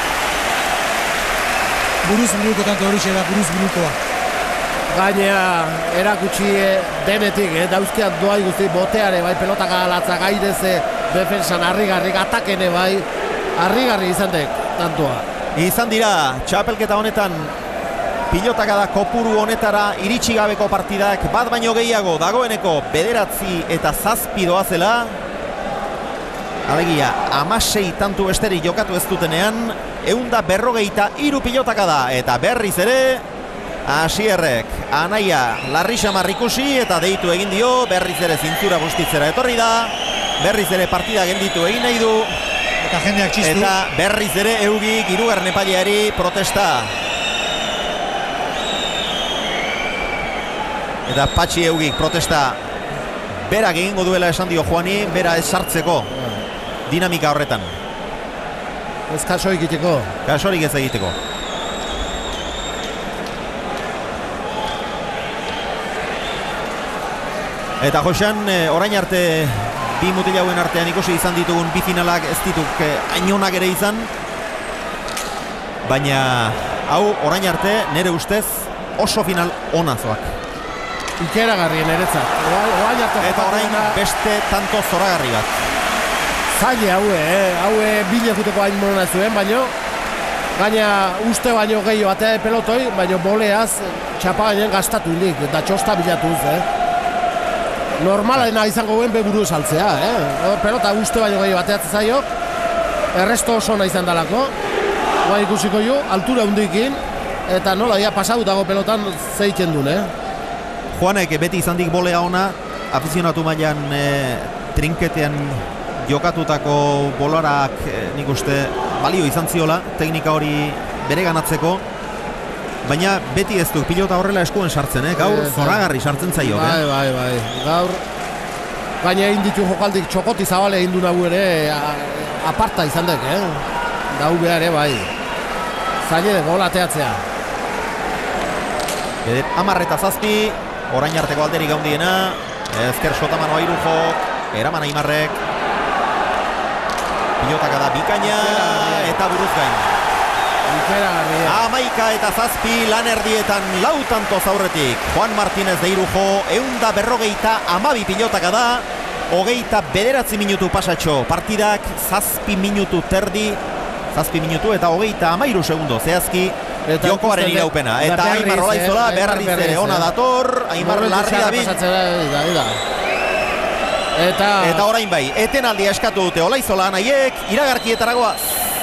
Buruz buruko tanto hori da, buruz burukoa. Gainea erakutsi denetik, dauzkeat doai guzti boteare, bai pelotaka alatza gaideze, defensan harrigarrik, atakene bai, harrigarri izan dek tantoa. Izan dira, txapelketa honetan pilotaka da kopuru honetara iritsi gabeko partidak bat baino gehiago dagoeneko 9 eta 7 doazela. Alegia, 16 tantu besterik jokatu ez dutenean, 143 pilotaka da, eta berriz ere, Asierrek, Anaia, Larrixamar ikusi eta deitu egin dio, berriz ere zintzura bustitzera etorri da, berriz ere partida gelditu egin nahi du, eta jendeak txistu. eta berriz ere Eugik hirugarren epaileari protesta. Eta Patxi Eugik protesta berak egingo duela esan dio Juani, bera ez sartzeko dinamika horretan. Ez kasorik egiteko. Kasorik ez egiteko. Eta Josean, orain arte bi mutil hauen artean ikusi izan ditugun bi finalak ez dituk ainonak ere izan, baina hau orain arte nire ustez oso final onazoak. Ikeragarri niretzat. Eta orain beste tanto zoragarri bat. Zaila haue bilekuteko hain morona zuen, baino gaina uste baino gehiago atea pelotoi, baino boleaz txapagainen gastatu indik, eta txosta bilatuz, Normalena izango guen beburu esaltzea, Pelota uste baino gehiago ateatzen zaio, erresto oso ona izan dalako, guai ikusiko jo, altura hundikin, eta nola, pasatu dago pelotan zeitzen duen, Juanek beti izan dik bolea ona, afizionatu mailan trinketean jokatutako bolarak nik uste balio izan ziola, teknika hori bere ganatzeko, baina beti ez du pilota horrela eskuen sartzen, gaur zoragarri sartzen zaio. Bai, gaur gaina egin ditu jokaldik txokoti zabale egin du nagu ere aparta izan dek, Dau behar bai, zaila gol ateatzea. 10-7, orain arteko alderik gaundiena, ezker sotamano Airujok, eraman Aimarrek, pilotaka da bikaina eta buruz gain. 11-7 lan erdietan lau tantoz aurretik. Juan Martínez de Irujo, 152 pilotaka da, 29 minutu pasatxo. Partidak 7 minutu terdi, 7 minutu eta 33 segundo zehazki jokoaren iraupena. Eta Aimar Olaizola berriz ere ona dator, Aimar larri dabil. Eta orain bai, etenaldia eskatu dute Olaizola nahiek, iragarkietara goaz.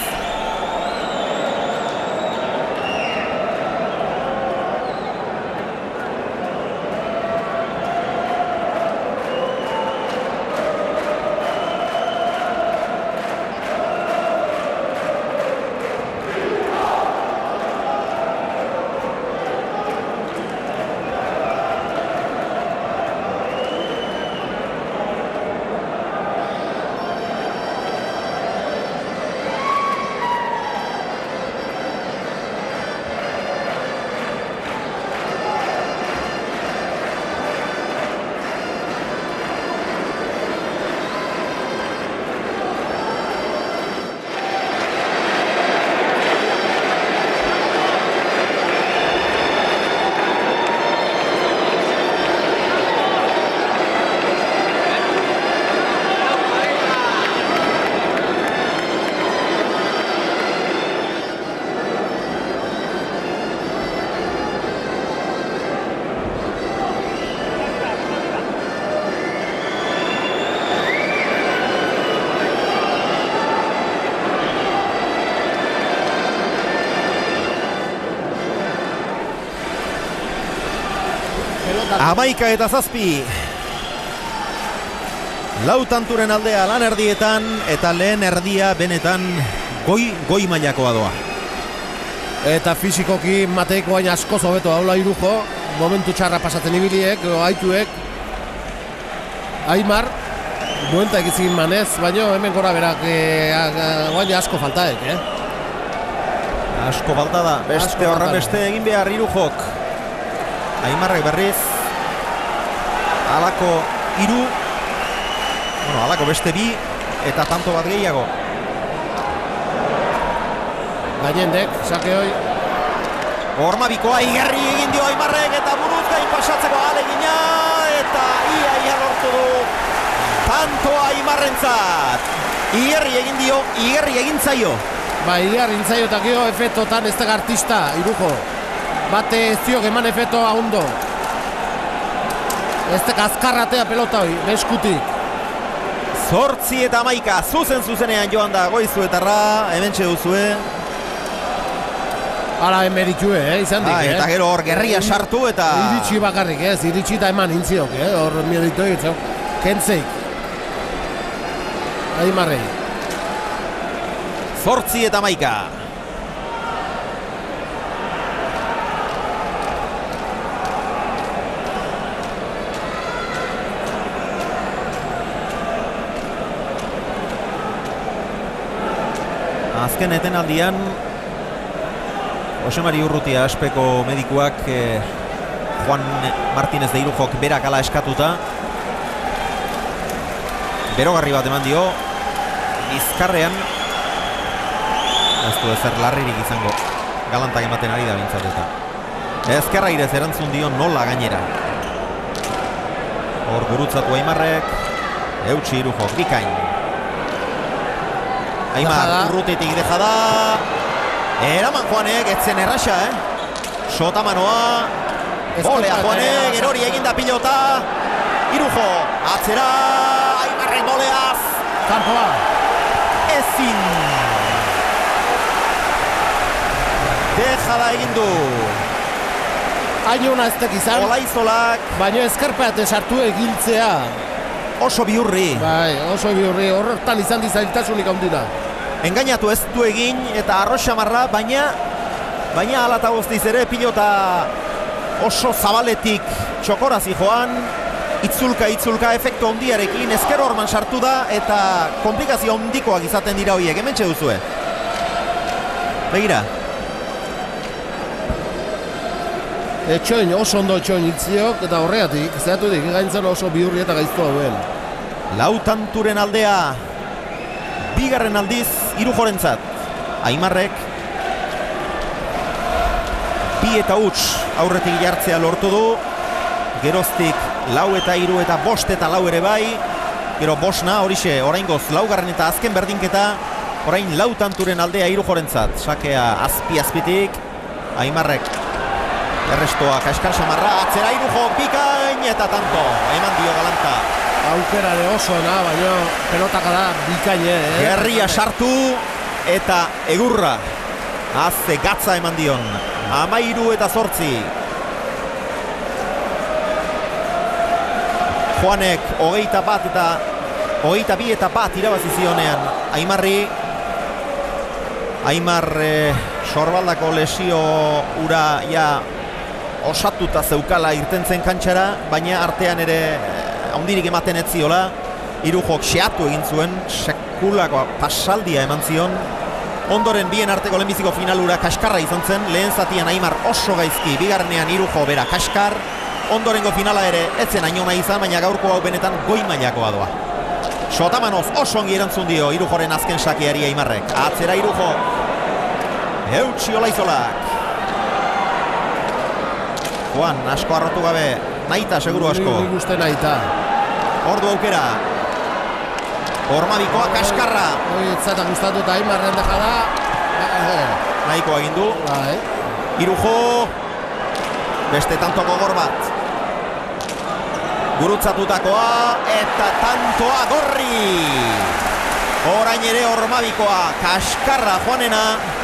Amaika eta 7 lau tanturen aldea lan erdietan, eta lehen erdia benetan goi mailakoa doa. Eta fizikoki mateiko baina askoz hobeto daula Irujo, momentu txarra pasatzen ibiliek, aituek, Aimar, duenta egizin manez, baina hemen gora berak baina asko faltaek, Asko falta da, beste horren beste egin behar Irujok. Aimarrek berriz, alako 3, alako beste 2, eta tanto bat gehiago. Gainendek, sake hoi. Hormabikoa igerri egin dio Aimarrek, eta buruz gain pasatzeko alegina, eta ia lortu du tantoa Aimarrentzat. Igerri egin dio, igerri egin zaio. Igerri egin zaio eta gero efektotan ez da artista, Irujo. bate ez dio eman efetoa ondo. Ez tek azkarratea pelota hori, beskutik. 8-11, zuzenean joan da Goizuetarra, hementxe duzue. Hala emeritue, izan dik, Eta gero hor gerria sartu eta... Iritsi bakarrik, iritsi eta eman intziok, hor meritu egitzok. Kentzeik. Aimarrei. 8-11. Azken etenaldian Jose Mari Urrutia aspeko medikuak Juan Martínez de Irujok berak ala eskatuta berogarri bat eman dio bizkarrean ez du ezer larririk izango galantak ematen ari da bintzat eta ezkerra irez erantzun dio nola gainera hor gurutzatu Aimarrek eutsi Irujok bikain Aimar urrutitik deja da eraman Juanek, etzen erraxa, Sotamanoa bolea Juanek, erori eginda pilota Irujo, atzera Aimarren boleaz Kampoa ezin deja da egindu Aina ez tekizan Olaizolak baina ezkerpeate sartu egiltzea oso biurri bai, oso biurri, horretan izan dizailtasunik handina engainatu ez du egin eta arroxamarra baina alata guztiz ere pilota oso zabaletik txokorazi joan itzulka efektu handiarekin ezker horman sartu da eta komplikazio handikoak izaten dira horiek hementxe duzue begira etxoin, oso ondo etxoin itziok eta horregatik, zehatu dik gaintzen oso biurri eta gaiztu hauen Lautanturen aldea bigarren aldiz Irujorentzat Aimarrek 2 eta huts aurretik jartzea lortu du geroztik 4 eta 3 eta 5 eta 4 ere bai gero 5 horixe oraingoz laugarren eta azken berdinketa orain Lautanturen aldea Irujorentzat sakea azpitik Aimarrek errestoa Kaskar Samarra atzera Irujo bikain eta tanto eman dio galanta aukera de oso baina pelotaka da bikaine gerria sartu eta egurra azte gatza eman dion 13 eta 8 Juanek 21 eta 22 eta 1 irabazi zionean Aimarri Aimar sorbaldako lesio ura ja osatuta zeukala irtentzen kantxara baina artean ere handirik ematen ez ziola Irujok xeatu egin zuen sekulako pasaldia eman zion ondoren bien arteko lehenbiziko finalura kaskarra izan zen lehen zatian Aimar oso gaizki bigarrenean Irujo bera kaskar ondorengo finala ere etzen ainona izan baina gaurko hau benetan goi mailakoa doa Sotamanoz oso ongi erantzun dio Irujoren azken sakeari Aimarrek atzera Irujo eutsi Olaizolak Juan asko arrotu gabe naita seguru asko nik uste naita ordu aukera Ormabikoa kaskarra hoi etzata gustatu eta Aimarren deja da nahiko egin du bai. Irujo beste tanto gogor bat gurutzatutakoa eta tantoa gorri orain ere Ormabikoa kaskarra Juanena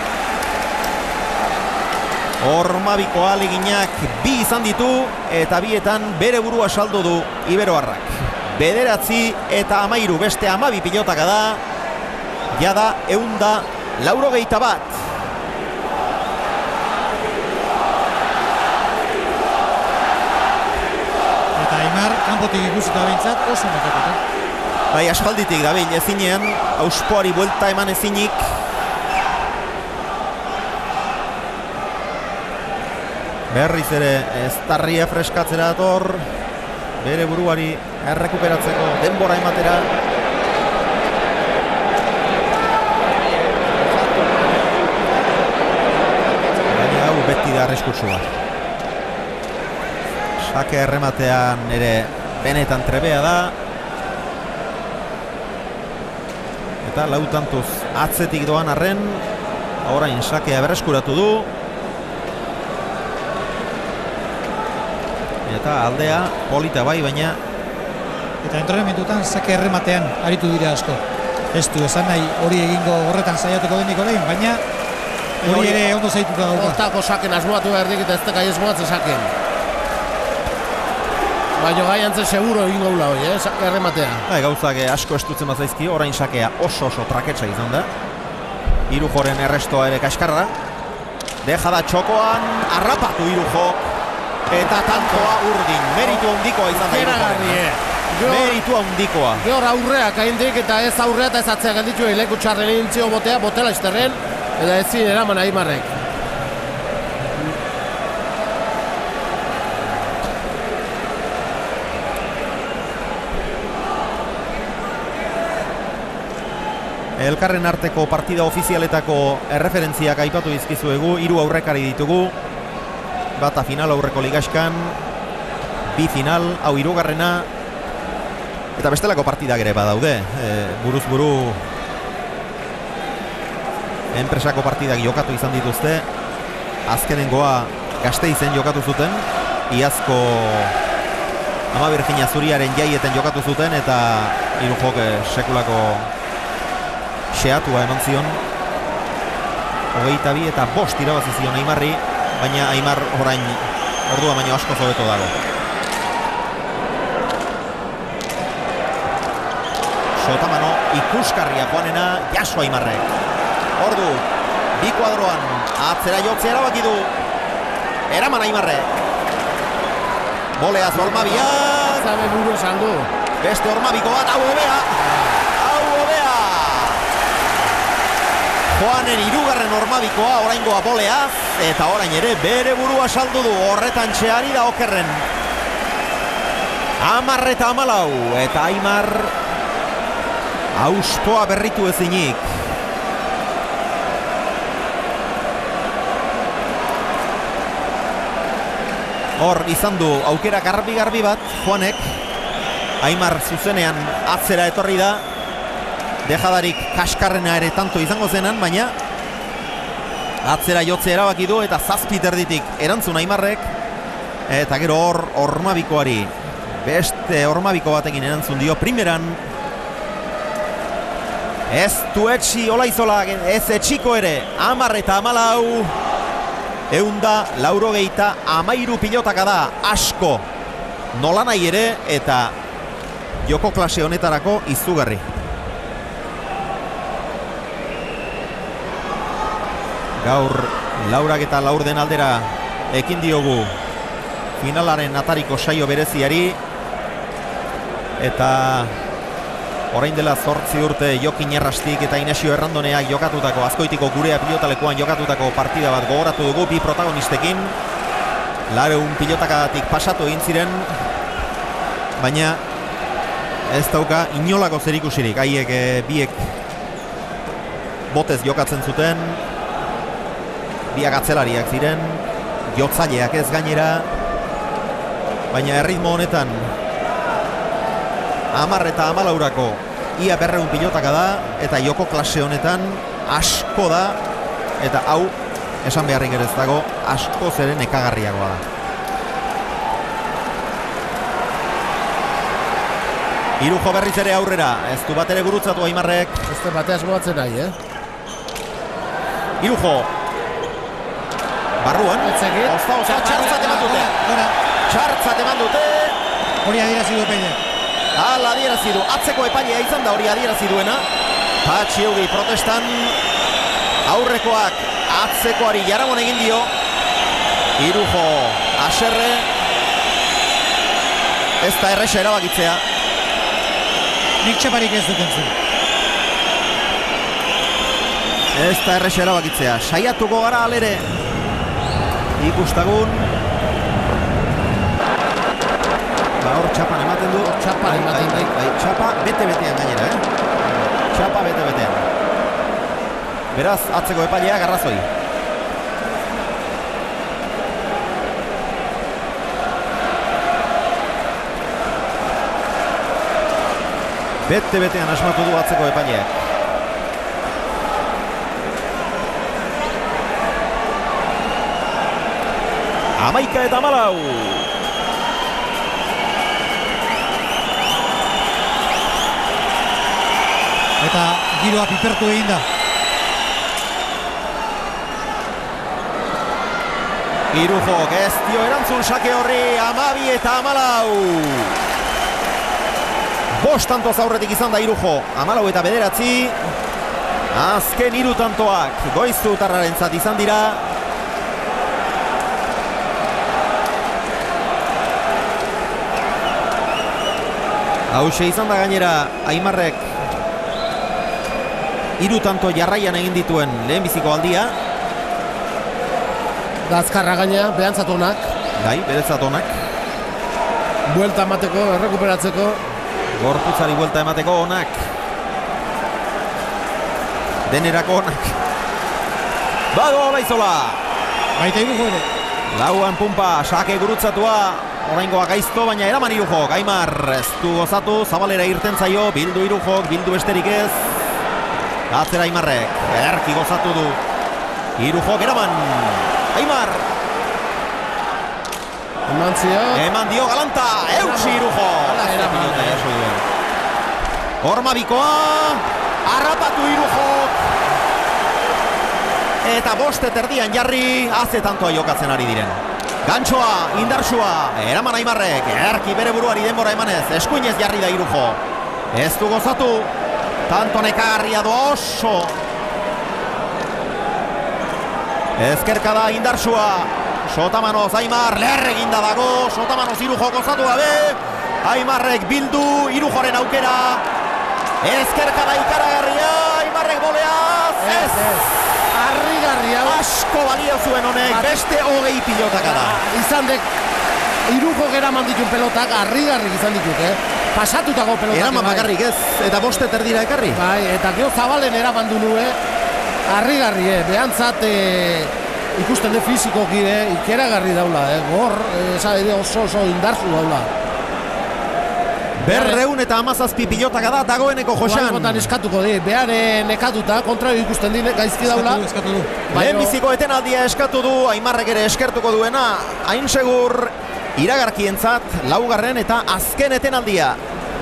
Ormabikoa aleginak 2 izan ditu eta bietan bere burua saldu du Iberoarrak 9 eta 13 beste 12 pilotaka da jada 181 eta Aimar kanpotik ikusita behintzat oso nekatuta bai aspalditik dabil ezinean auspoari buelta eman ezinik berriz ere eztarria freskatzera dator bere buruari errekuperatzeko denbora ematera baina hau beti da arriskutsua sake errematean ere benetan trebea da eta Lautantuz atzetik doan arren orain sakea berreskuratu du Eta aldea polita bai, baina Eta entrenamentutan sake errematean aritu dira asko. Ez du esan nahi hori egingo horretan saiatuko denik orain, baina hori ere ondo zaituta dauka. Hortako saken asmoatu behar dik eta ez da gai esmoatzen saken. Baina gai antzen seguro egingo gula hori, sake errematea. Gauzak asko estutzen bazaizki, orain sakea oso traketsa izan da. Irujoren errestoa ere kaskarra. Deja da txokoan, arrapatu Irujo. Eta tantoa urdin, meritu handikoa izan da Irujoren. Meritu handikoa. Gehor aurreak haindik eta ez aurrea eta ez atzea gelditu leku txarren intzio botea, botela izterren, eta ezin eraman Aimarrek. Elkarren arteko partida ofizialetako erreferentziak aipatu dizkizuegu, 3 aurrekari ditugu. Bata final aurreko ligaskan, bi final, hau 3. Eta bestelako partidak ere badaude, buruz buru enpresako partidak jokatu izan dituzte. Azkenengoa Gasteizen jokatu zuten, iazko Ama Virginia Zuriaren jaieten jokatu zuten, eta Irujok sekulako xeatua eman zion. 22 eta 5 irabazi zion Aimarri, baina Aimar orain ordua baino asko hobeto dago. Sotamano ikuskarria joanena jaso Aimarrek. Ordu, bi kuadroan atzera jotzea erabaki du. Eraman Aimarrek. Boleaz Ormabia. Zabe buru saldu. Beste Ormabiko bat, hau hobea. Joanen 3. Ormabikoa, oraingoa Boleaz. Eta orain ere bere burua saldu du, horretan txeari da okerren. 10 eta 14, eta Aimar auspoa berritu ezinik. Hor izan du aukera garbi bat Juanek. Aimar zuzenean atzera etorri da. Dejadarik kaskarrena ere tanto izango zenan, baina atzera jotze erabaki du eta 7 erditik erantzun Aimarrek. Eta gero hor Ormabikoari beste Ormabiko batekin erantzun dio primeran. Ez du etxi Olaizola, ez etxiko ere. 10 eta 14. 193 pilotaka da, asko nolanai ere, eta joko klase honetarako izugarri. Gaur laurak eta laurden aldera ekin diogu finalaren atariko saio bereziari, eta orain dela 8 urte Jokin Errastik eta Inesio Errandoneak jokatutako, Azkoitiko Gurea pilotalekuan jokatutako partida bat gogoratu dugu bi protagonistekin. 100 pilotakatik pasatu egin ziren, baina ez dauka inolako zerikusirik. Haiek biek botez jokatzen zuten, biak atzelariak ziren, jotzaileak ez gainera, baina erritmo honetan 10 eta 14 ia 200 pilotaka da, eta joko klase honetan asko da, eta hau esan beharrik ere ez dago, asko zeren ekagarriagoa da. Irujo berriz ere aurrera, ez du bat ere gurutzatu Aimarrek. Ez da bateaz moatzen nahi, Irujo barruan, txartzat eman dute. Txartzat eman dute. Hori adierazi du Peña. Hala adierazi du, atzeko epailea izan da hori adierazi duena. Patxi Eugi protestan, aurrekoak atzekoari jaramon egin dio. Irujo aserre, ez da erresa erabakitzea. Nik txaparik ez duten zu. Ez da erresa erabakitzea, saiatuko gara alere. Ikustagun. Hor txapan ematen du. Txapan ematen du. Txapa bete-betean gainera, Txapa bete-betean. Beraz, atzeko epailea garrazoi. Bete-betean asmatu du atzeko epaileak. Hamaika eta 14. eta giroa pipertu egin da. Irujok ez dio erantzun sake horri, 12 eta 14. 5 tantoz aurretik izan da Irujo, 14 eta 9. Azken 3 tantoak Goizutarrarentzat izan dira. Hauxe izan da gainera Aimarrek 3 tanto jarraian egin dituen lehenbiziko aldia. Azkarra gaina, behantzatonak. Bai, beretzatonak. Buelta emateko, errekuperatzeko. Gorputzari buelta emateko onak. Denerako onak. Bago Olaizola. Baita Irujo ere. Lauan pumpa, sake gurutzatua. Oraingoa gaizto, baina eraman Irujok. Aimar ez du gozatu, zabalera irten zaio. Bildu Irujok, bildu besterik ez. Atzera Aimarrek, erki gozatu du. Irujok eraman. Aimar. Eman dio galanta, eutsi Irujo. Horma bikoa, harrapatu Irujok. Eta 5 erdian jarri, haze tantoa jokatzen ari diren. Gantxoa, indarsua, eraman Aimarrek, erki bere buruari denbora emanez, eskuinez jarri da Irujo. Ez du gozatu, tanto nekagarria doa oso. Ezkerka da indarsua, Sotamanoz Aimar, leher eginda dago, Sotamanoz Irujo gozatu gabe, Aimarrek bildu, Irujoren aukera, ezkerka da ikaragarria, Aimarrek boleaz, ez! Harrigarria. Asko balio zuen honek, beste 20 pilotaka da. Izan dek, Irujo eraman ditun pelotak, harrigarrik izan ditut, pasatutako pelotak. Eraman bakarrik ez, eta 5 erdira ekarri. Bai, eta gero Zabalen eraman du nue, harrigarri, behantzat ikusten de fizikoki, ikeragarri daula, gor, oso indarzu daula. 217 pilotaka da dagoeneko Joxan. Gotan eskatuko di, behar nekatuta, kontra ikusten di, gaizki daula. Eskatu du. Lehenbiziko etenaldia eskatu du, Aimarrek ere eskertuko duena, hain segur iragarkientzat, 4. eta azken etenaldia.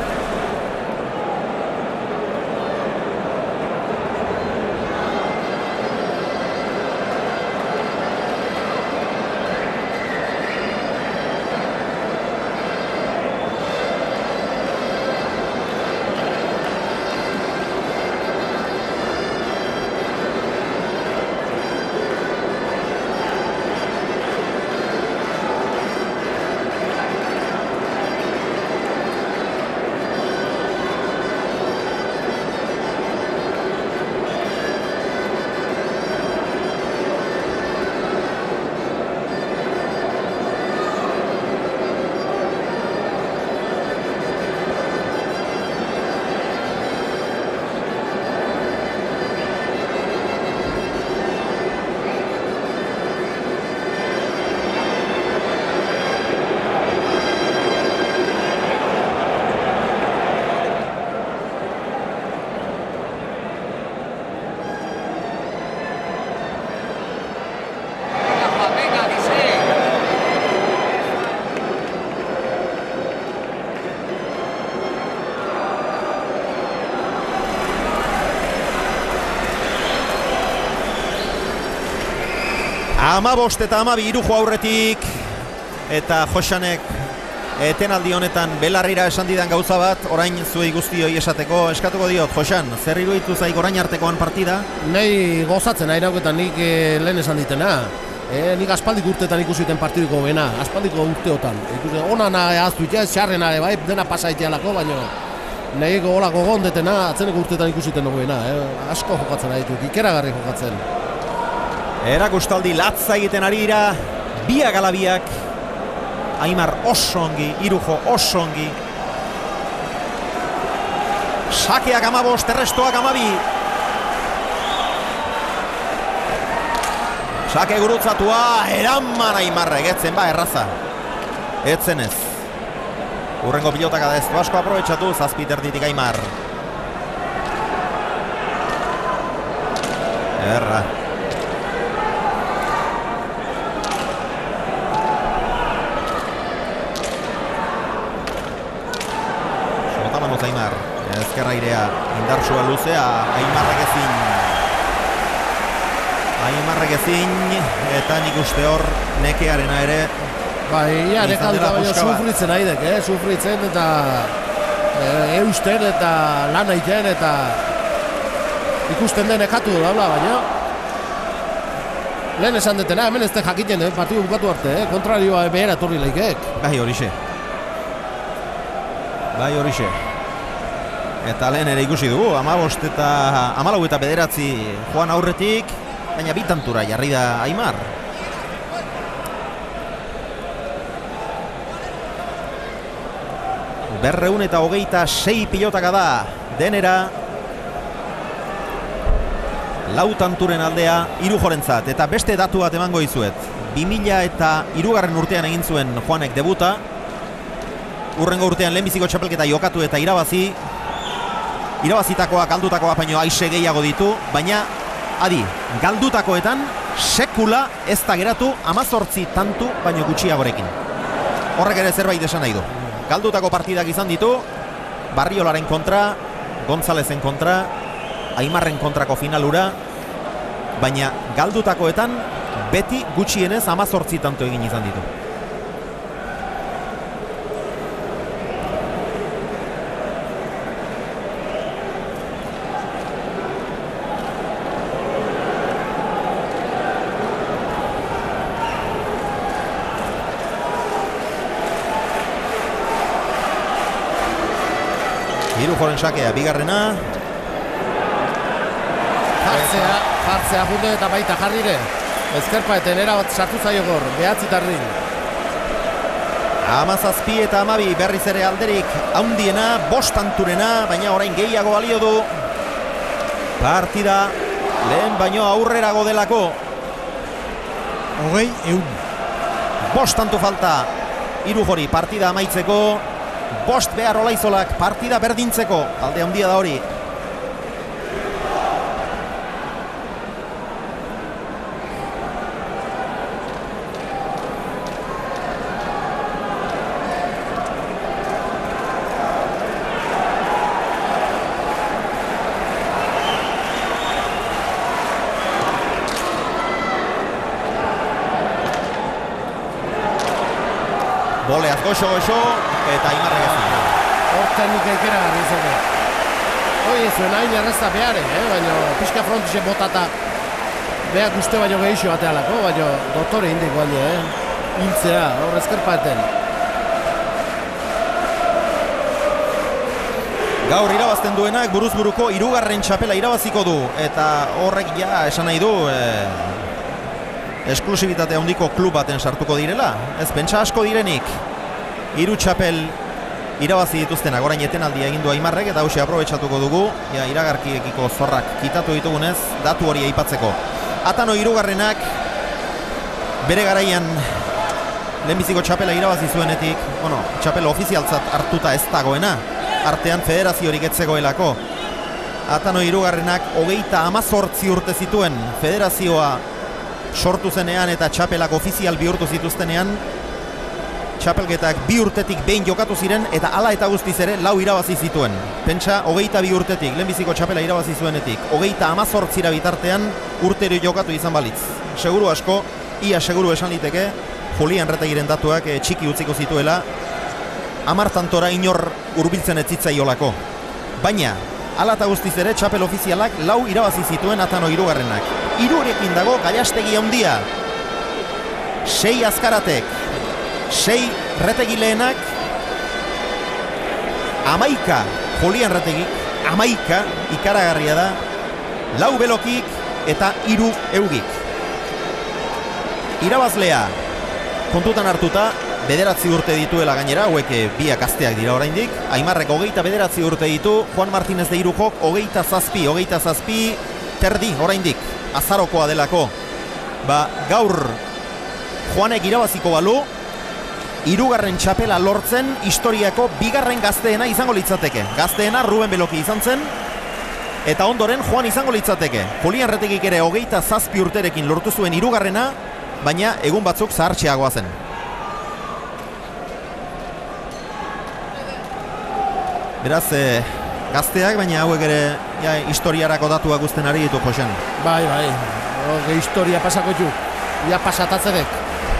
Amabost eta 12 Irujo aurretik, eta Joxanek etenaldi honetan belarrira esan didan gauza bat, orain zuei guztioi esateko, eskatuko diot, Joxan, zer iruditu zaik orain artekoan partida? Nei gozatzen airauketan nik lehen esan ditena. Nik aspaldiko urteetan ikusiten partiduko bena, aspaldiko urteotan. Onana ahaztu itea, txarrena, bai, dena pasa itealako, baina nahi olako gondetena, atzeneko urteetan ikusiten duguena. Asko jokatzen adituk, ikeragarri jokatzen. Erakustaldi latza egiten ari dira, biak ala biak, Aimar oso ongi, Irujo oso ongi. Sakeak 15, errestoak 12. Sake gurutzatua, eraman Aimarrek, etzen ba, erraza. Etzen ez. Urrengo pilotaka da ez, asko aprobetxatu, 7 erditik Aimar. Erra. Aimar, ezkerra irea indartsua luzea, Aimarrek ezin, eta nik uste hor nekearena ere Bai, ia nekaduta baina sufritzen haidek, sufritzen eta eusten eta lan egiten eta ikusten den ekatu daula, baina lehen esan detena, hemen ez den jakiten, partidu bukatu arte, kontrarioa behera etorri laikek. Bai horixe. Eta lehen ere ikusi dugu, 15 eta 14 eta 9 joan aurretik, baina bitantura jarri da Aimar. Berreun eta 26 pilotaka da denera. Lau tanturen aldea Irujorentzat, eta beste datu bat emango dizuet. 2003 urtean egin zuen Juanek debuta. Urrengo urtean lehenbiziko txapelketa jokatu eta irabazi. Irabazitakoa, galdutakoa baino aise gehiago ditu, baina adi, galdutakoetan sekula ez da geratu 18 tantu baino gutxiagorekin. Horrek ere zerbait esan nahi du. Galdutako partidak izan ditu, Barriolaren kontra, Gonzalezen kontra, Aimarren kontrako finalura, baina galdutakoetan beti gutxienez 18 tanto egin izan ditu. Irujoren sakea, bigarrena. Jartzea junde eta baita jarrire. Ezkerpa eta nera bat sartu zaio gor, 9 tardin. 17 eta 12 berriz ere alderik haundiena, 5 tanturena, baina orain gehiago balio du. Partida lehen baino aurrerago delako. 5 tantu falta Irujori partida amaitzeko. 5 behar Olaizolak partida berdintzeko. Alde handia da hori. Boleaz goxo eta Aimarrek ezin. Horten nik eikera garri izango. Hoi ez zuen hain errezta behare, baina pixka frontixe botata behak uste baino gehixo batealako, baina doktore indik baino, hiltzea, hor ezkerpaeten. Gaur irabazten duenak buruzburuko 3. txapela irabaziko du, eta horrek ja esan nahi du esklusibitate handiko klub baten sartuko direla. Ez pentsa asko direnik 3 txapel irabazi dituztenak. Orain etenaldia egin du Aimarrek eta hauxe aprobetxatuko dugu. Iragarkiekiko zorrak kitatu ditugunez, datu hori aipatzeko. Atano 3. bere garaian lehenbiziko txapela irabazi zuenetik, txapela ofizialtzat hartuta ez dagoena, artean federaziorik etzegoelako. Atano 3. 18 urte zituen federazioa sortu zenean eta txapelak ofizial bihurtu zituztenean. Txapelketak 2 urtetik behin jokatu ziren eta hala eta guztiz ere 4 irabazi zituen. Pentsa 22 urtetik, lehenbiziko txapela irabazi zuenetik, 18 bitartean urtero jokatu izan balitz. Seguru asko, ia seguru esan liteke, Julian Retegiren datuak txiki utziko zituela, 10 tantora inor hurbiltzen ez zitzaiolako. Baina, hala eta guztiz ere txapel ofizialak 4 irabazi zituen Atano 3. 3 dago Gallastegi handia. 6 Azkaratek, 6 Retegi lehenak, 11 Julian Retegik, 11 ikaragarria da, 4 Belokik eta 3 Eugik. Irabazlea kontutan hartuta 9 urte dituela gainera, hauek biak gazteak dira oraindik. Aimarrek 29 urte ditu, Juan Martínez de Irujok 27 terdi oraindik, azarokoa delako. Gaur Juanek irabaziko balu, 3. txapela lortzen historiako 2. gazteena izango litzateke. Gazteena Ruben Beloki izan zen, eta ondoren Juan izango litzateke. Julian Retegik ere 27 urterekin lortu zuen 3. baina egun batzuk zahartxeagoa zen. Beraz, gazteak, baina hauek ere ja, historiarako datuak guzten ari ditu Josean. Bai, historia pasako ju. Ja pasatatzerek.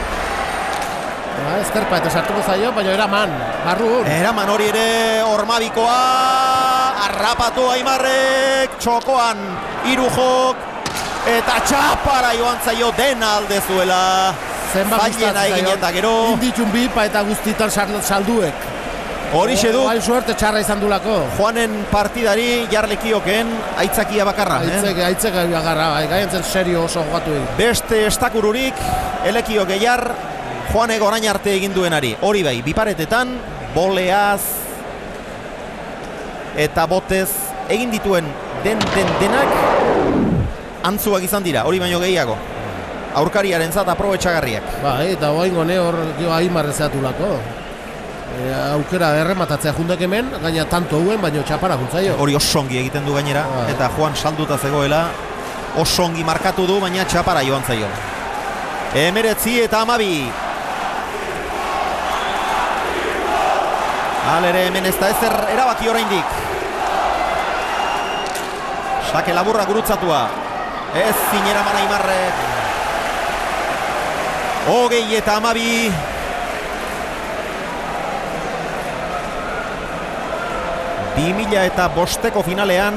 Ezkerpa eta sartuko zaio, baina eraman, barru. Eraman hori ere Ormabikoa, harrapatu Aimarrek, txokoan Irujok, eta txapara joan zaio dena aldezuela. Zenbat gustatzen zaio, eta gero inditxun bipa eta guztitan salduek. Horixe du. Hain suerte txarra izan dulako. Joanen partidari jarlekioken aitzakia bakarra. Aitzeka bakarra, gaientzen serio oso jokatu egin. Beste estakururik, elekio gehiar, Joanek orain arte egin duenari. Hori bai, biparetetan, boleaz eta botez egin dituen denak antzuak izan dira, hori baino gehiago. Aurkariaren zat aprobetxagarriak. Bai, eta oaingo hor Aimarre zehatulako. Aukera errematatzea jundek hemen, gaina tanto huen, baino txapara juntzaio. Hori osongi egiten du gainera, eta Juan salduta zegoela, osongi markatu du, baina txapara joan zaio. 19 eta 12. Alere hemen ez da ezer erabaki oraindik. Sake laburra gurutzatua. Ez zineraman Aimarrek. 20 eta 12. Eta 2005ko finalean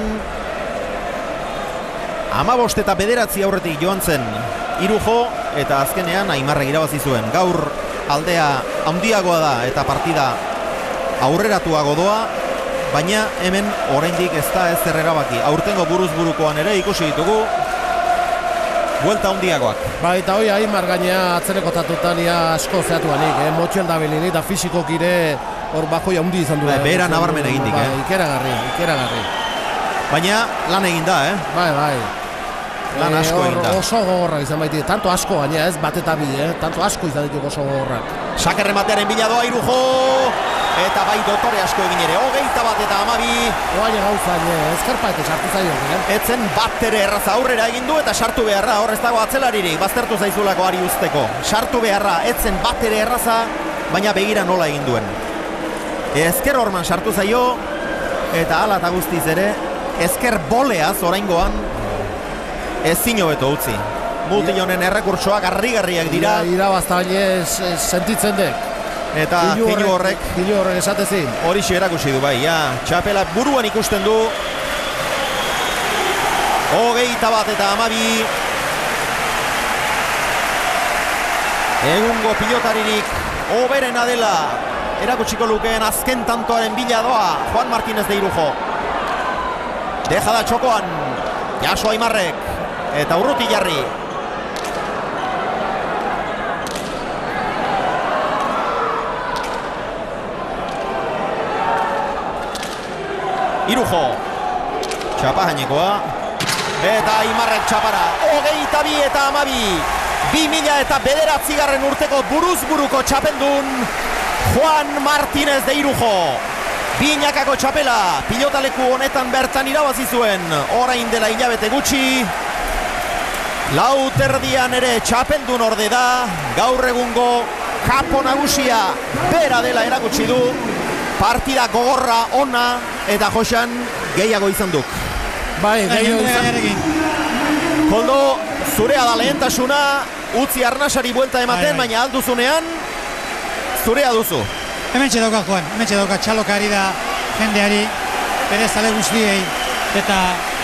15 eta 9 aurretik joan zen Irujo, eta azkenean Aimarrek irabazi zuen. Gaur aldea handiagoa da eta partida aurreratuago doa, baina hemen oraindik ez da ezer erabaki. Aurtengo buruz burukoan ere ikusi ditugu buelta handiagoak. Ba, eta hoi Aimar gainea atzereko tatutalia asko zehatuanik, motxel da belini eta fisikok ire hor bakoi handi izan du. Bera nabarmen egindik, ikeragarri. Baina lan egin da, Bai. Lan asko egin da. Oso gogorrak izan baiti, tanto asko baina ez bat eta bi, tanto asko izan dituk oso gogorrak. Sakerrematearen bila doa Irujo, eta bai dotore asko egin ere, 21 eta 12. Oain gauzan, ezkerpa eta sartu zaio. Etzen bat ere erraza aurrera egin du eta sartu beharra, hor ez dago atzelaririk, baztertu zaizulako ari usteko. Sartu beharra, etzen bat ere erraza, baina begira nola egin duen. Ezker Orman sartu zaio, eta hala eta guztiz ere, ezker boleaz oraingoan ezin hobeto utzi. Multionen errekurtsoak harrigarriak dira. Irabazta baina sentitzen dek. Eta Ginu horrek esatezin. Horixe erakusi du bai, txapela buruan ikusten du. 21 eta 12. Egungo pilotaririk hoberena dela erakutsiko lukeen azken tantoaren bila doa Juan Martínez de Irujo. Deja da txokoan, jaso Aimarrek, eta urruti jarri. Irujo, txapa jainekoa, eta Aimarrek txapara, 22 eta 12. 2009 urteko buruz buruko txapeldun Juan Martínez de Irujo. Binakako txapela, pilotaleku honetan bertan irabazi zuen, orain dela hilabete gutxi. Lauterdian ere txapeldun orde da, gaur egungo kapo nagusia bera dela erakutsi du. Partida gogorra, ona, eta Josean gehiago izan duk. Bai, gehiago izan. Koldo, zurea da lehentasuna, utzi arnasari buelta ematen, baina alduzunean, zurea duzu. Hementxe dauka Juan, hementxe dauka txalokari da jendeari, bere zale guztiei, eta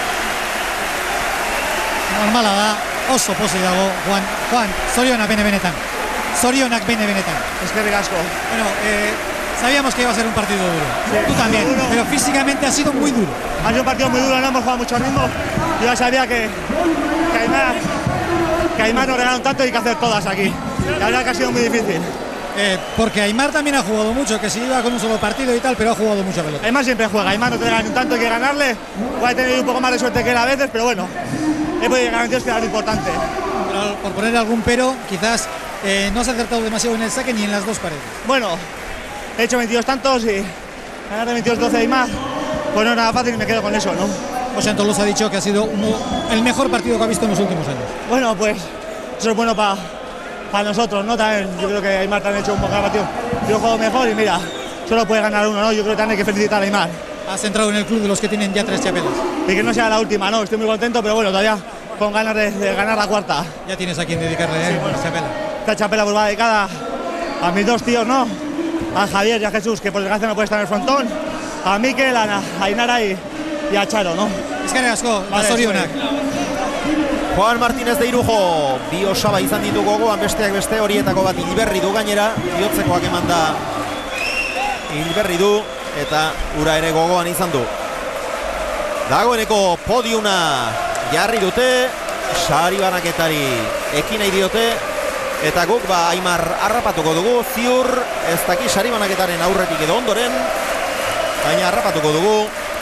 normala da, oso pozik dago Juan, zorionak bene-benetan. Zorionak bene-benetan. Eskerrik asko. Bueno, sabíamos que iba a ser un partido duro. Sí, tú también, duro. Pero físicamente ha sido muy duro. Ha sido un partido muy duro, no hemos jugado mucho ritmo. Yo ya sabía que Aimar nos regalaron tanto y hay que hacer todas aquí. La verdad que ha sido muy difícil. Porque Aimar también ha jugado mucho, que se iba con un solo partido y tal, pero ha jugado mucha pelota. Aimar siempre juega, Aimar no te regalan tanto, hay que ganarle. Puede tener un poco más de suerte que él a veces, pero bueno, he podido llegar a Dios, que era lo importante. Por poner algún pero, quizás no se ha acertado demasiado en el saque ni en las dos paredes. Bueno, he hecho 22 tantos y ganar de 22-12 de Aimar, pues no es nada fácil y me quedo con eso, ¿no? José Antolós ha dicho que ha sido el mejor partido que ha visto en los últimos años. Bueno, pues eso es bueno para nosotros, ¿no? También, yo creo que Aimar también ha hecho un buen partido. Yo juego mejor y mira, solo puede ganar uno, ¿no? Yo creo que también hay que felicitar a Aimar. Has entrado en el club de los que tienen ya 3 chapelas. Y que no sea la última, no, estoy muy contento, pero bueno, todavía con ganas de ganar la cuarta. Ya tienes a quien dedicarle, Sí, bueno. la chapela. Esta chapela pues va dedicada a mis 2 tíos, ¿no? A Javier y a Jesús, que por desgracia no puede estar en el frontón, a Mikel, a Ainara y a Charo, ¿no? Eskerrik asko, Vale, zorionak. Juan Martínez de Irujo bi osaba izan ditu gogoan, besteak beste, horietako bat hilberri du gainera, bihotzekoak eman da hilberri du, eta ura ere gogoan izan du. Dagoeneko podiuna jarri dute, sari banaketari ekin nahi diote, eta guk Aimar harrapatuko dugu, ziur ez daki sari banaketaren aurretik edo ondoren, baina harrapatuko dugu.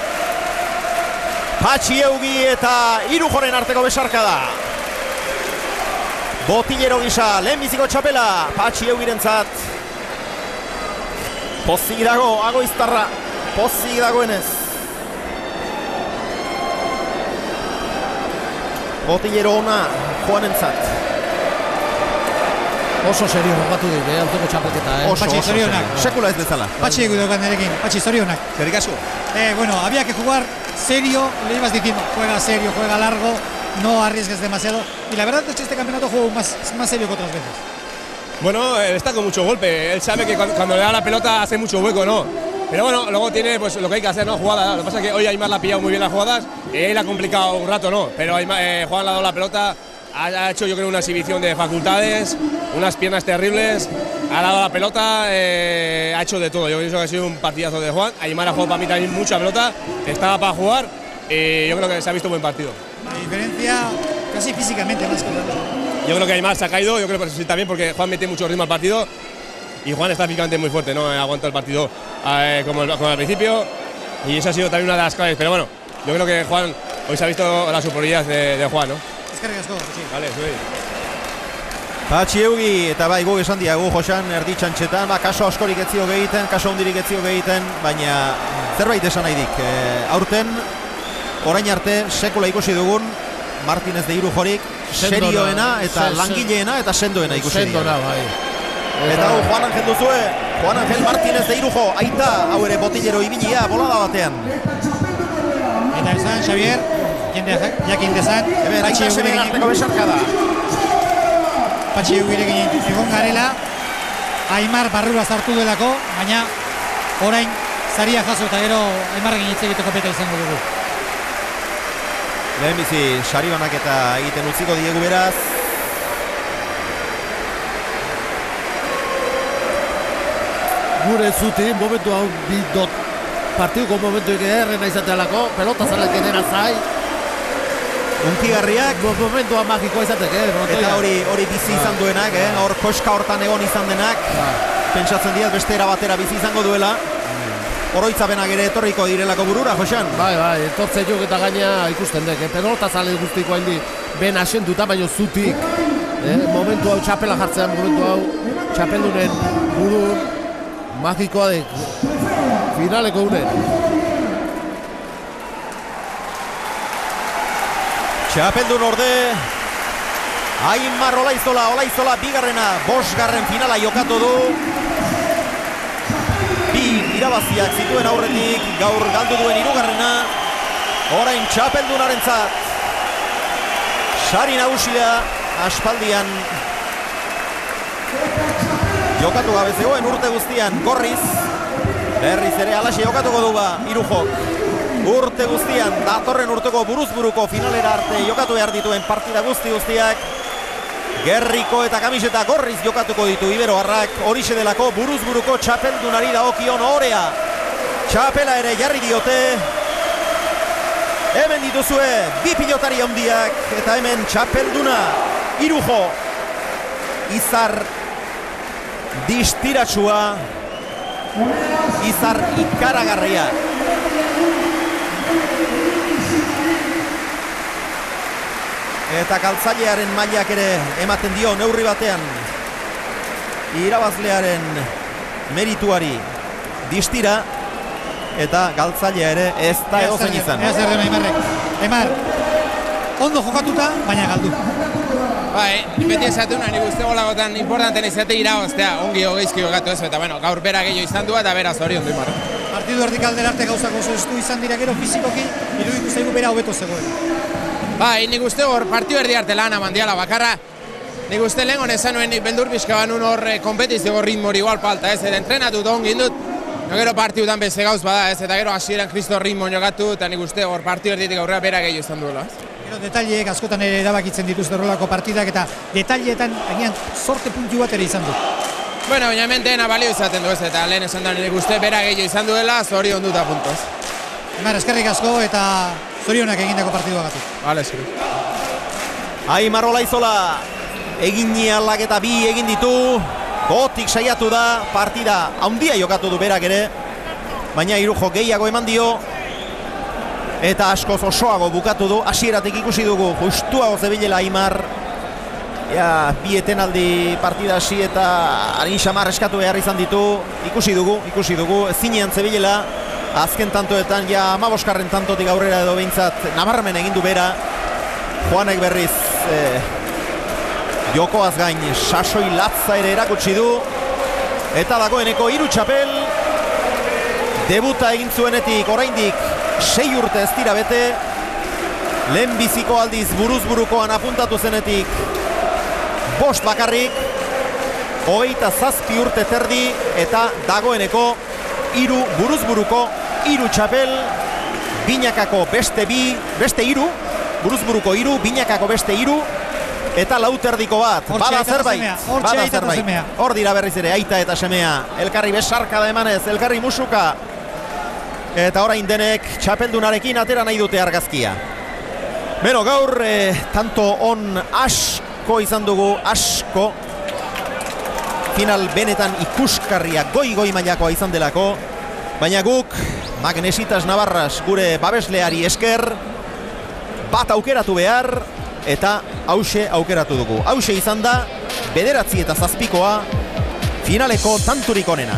Patxi Eugi eta Irujoren arteko besarka da. Botillero gisa, lehenbiziko txapela, Patxi Eugirentzat. Pozik dago, Agoiztarra, pozik dagoenez. Botillero ona, Juanentzat. Oso serio jokatu dit, autoko txapelketa, Patxi, zorionak. Sekula ez bezala. Patxi egudokan nerekin, Patxi, zorionak. Eskerrik asko. Bueno, había que jugar serio, le ibas diciendo, juega serio, juega largo, no arriesgues demasiado. Y la verdad es que este campeonato juego más serio que otras veces. Bueno, él está con mucho golpe. Él sabe que cuando le da la pelota hace mucho hueco, ¿no? Pero bueno, luego tiene pues lo que hay que hacer, ¿no? Jugada. Lo que pasa es que hoy Aimar la ha pillado muy bien las jugadas y él ha complicado un rato, ¿no? Pero Juan le ha dado la pelota, ha hecho yo creo una exhibición de facultades, unas piernas terribles, ha dado la pelota, ha hecho de todo. Yo pienso que ha sido un partidazo de Juan. Aimar ha jugado para mí también mucha pelota, estaba para jugar y yo creo que se ha visto un buen partido. La diferencia casi físicamente más que otra cosa. Yo creo que Aimar se ha caído, yo creo que sí también porque Juan mete mucho ritmo al partido y Juan está físicamente muy fuerte, ¿no? Aguanta el partido como al principio y esa ha sido también una de las claves. Pero bueno, yo creo que Juan, hoy se ha visto la superioridad de Juan, ¿no? Eskerrik asko, Patxi. Vale, sube. Patxi Eugi eta bai guk esan diagu Josan erditxantxetan, kaso askorik etzio gehiten, kaso hundirik etzio gehiten, baina zerbait esan nahi dik. Aurten, orain arte, sekula ikusi dugun, Martínez de Irujorik, serioena eta langileena eta sendoena ikusi dira. Sendona, bai. Eta hau Juan Angel duzue, Juan Angel Martínez de Irujo, aita, hau ere botillero ibilia, bolada batean. Eta esan, Xavier, jakin dezan, Hemen, Patxi aita seben arteko Eugirekin besarka da. Patxi Eugirekin egon garela, Aimar barrura sartu delako, baina orain zaria jaso eta gero Aimarrekin hitz egiteko beta izango dugu. Lehenbizi, sari banaketa egiten utziko diegu beraz. Gure zuti, momentu hau bidot partiduko momentuik errena izatealako, pelota zalak edera zai. Unkigarriak, Momentua magikoa izateke, eta hori bizi izan duenak, hor koska hortan egon izan denak. Pentsatzen diat beste era batera bizi izango duela. Oroitzapenak ere etorriko direlako burura, Josan. Bai, etortze juk eta gaina ikusten dek. Pelota zale guztiko hain ben asenduta, baino zutik. Momentu hau txapela jartzean, momentu hau txapeldunen burun magikoa dek. Finaleko unen. Txapeldun orde, Aimar Olaizola bigarrena, bosgarren finala jokatu du. Bi irabaziak zituen aurretik, gaur galdu duen hirugarrena. Orain txapeldunarentzat sari nagusia aspaldian jokatu gabe zegoen urte guztian Gorriz. Berriz ere alaxe jokatuko du Irujok. Urte guztian, datorren urteko buruzburuko finalera arte jokatu behar dituen partida guztiak. Gerriko eta kamiseta Gorriz jokatuko ditu Iberoarrak, horixe delako buruzburuko txapeldunari dagokion orea. Txapela ere jarri diote. Hemen dituzue bi pilotari handiak eta hemen txapelduna Irujo. Izar distiratsua, izar ikaragarria. Eta galtzailearen mailak ere ematen dio neurri batean irabazlearen merituari distira, eta galtzailea ere ez da edozen izan. Ez erden Aimarrek. Aimar, ondo jokatuta, baina galdu. Bai, beti esatu nik uste golagotan importanten izate irabaztea, ongi hogeizki jokatu ez, eta bueno, gaur bera gehiago izan du eta bera zorion du Aimarrek. Partidu erdikaldera arte gauzak oso estu izan dira gero fizikoki, iruditu zaigu bera hobeto zegoen. Bai, nik uste hor partidu erdi arte lan amandiala bakarra. Nik uste lehen honezan nuen beldur pixka banun hor kompetizio ritmori igual falta, ez, eta entrenatu da ongin dut. Gero partidutan beste gauz bada, ez, eta gero hasieran kristo ritmo jokatu, eta nik uste hor partidu erditik aurrera bera gehiago izan duela. Gero detaileek askotan ere erabakitzen dituzte horrelako partidak, eta detaileetan agian sorte puntu bat ere izan du. Bueno, baina hemen dena balio izaten du ez, eta lehen esan da nik uste bera gehiago izan duela, zorion duta puntoz. Aimar, eskerrik asko eta zorionak egindako partiduagatik. Bale, eskerrik. Aimar Olaizola egin aldaketa bi egin ditu, gotik saiatu da, partida handia jokatu du berak ere, baina Irujo gehiago eman dio, eta askoz osoago bukatu du, hasieratik ikusi dugu, justuago zebilela Aimar, bi etenaldi partida hasi eta harin xamar eskatu behar izan ditu, ikusi dugu, zinean zebilela, azken tantoetan, 15. tantotik aurrera edo behintzat, nabarmen egin du bera, Juanek berriz jokoaz gain sasoi latza ere erakutsi du, eta dagoeneko 3 txapel, debuta egin zuenetik oraindik 6 urte ez dira bete, lehen biziko aldiz buruz-burukoan apuntatu zenetik 5 bakarrik, 27 urte terdi, eta dagoeneko 3 buruz-buruko 3 txapel, binakako beste 3, buruz-buruko 3, binakako beste 3, eta lauterdiko bat, bada zerbait, hor dira berriz ere, aita eta semea, elkarri besarka da emanez, elkarri musuka, eta orain denek txapeldunarekin atera nahi dute argazkia. Beno, gaur, tanto on asko izan dugu, asko, final benetan ikuskarria goi mailakoa izan delako, baina guk, Magnesitas Navarras gure babesleari esker, bat aukeratu behar, eta hause aukeratu dugu. Hause izan da, 9 eta 7koa, finaleko tanturik onena.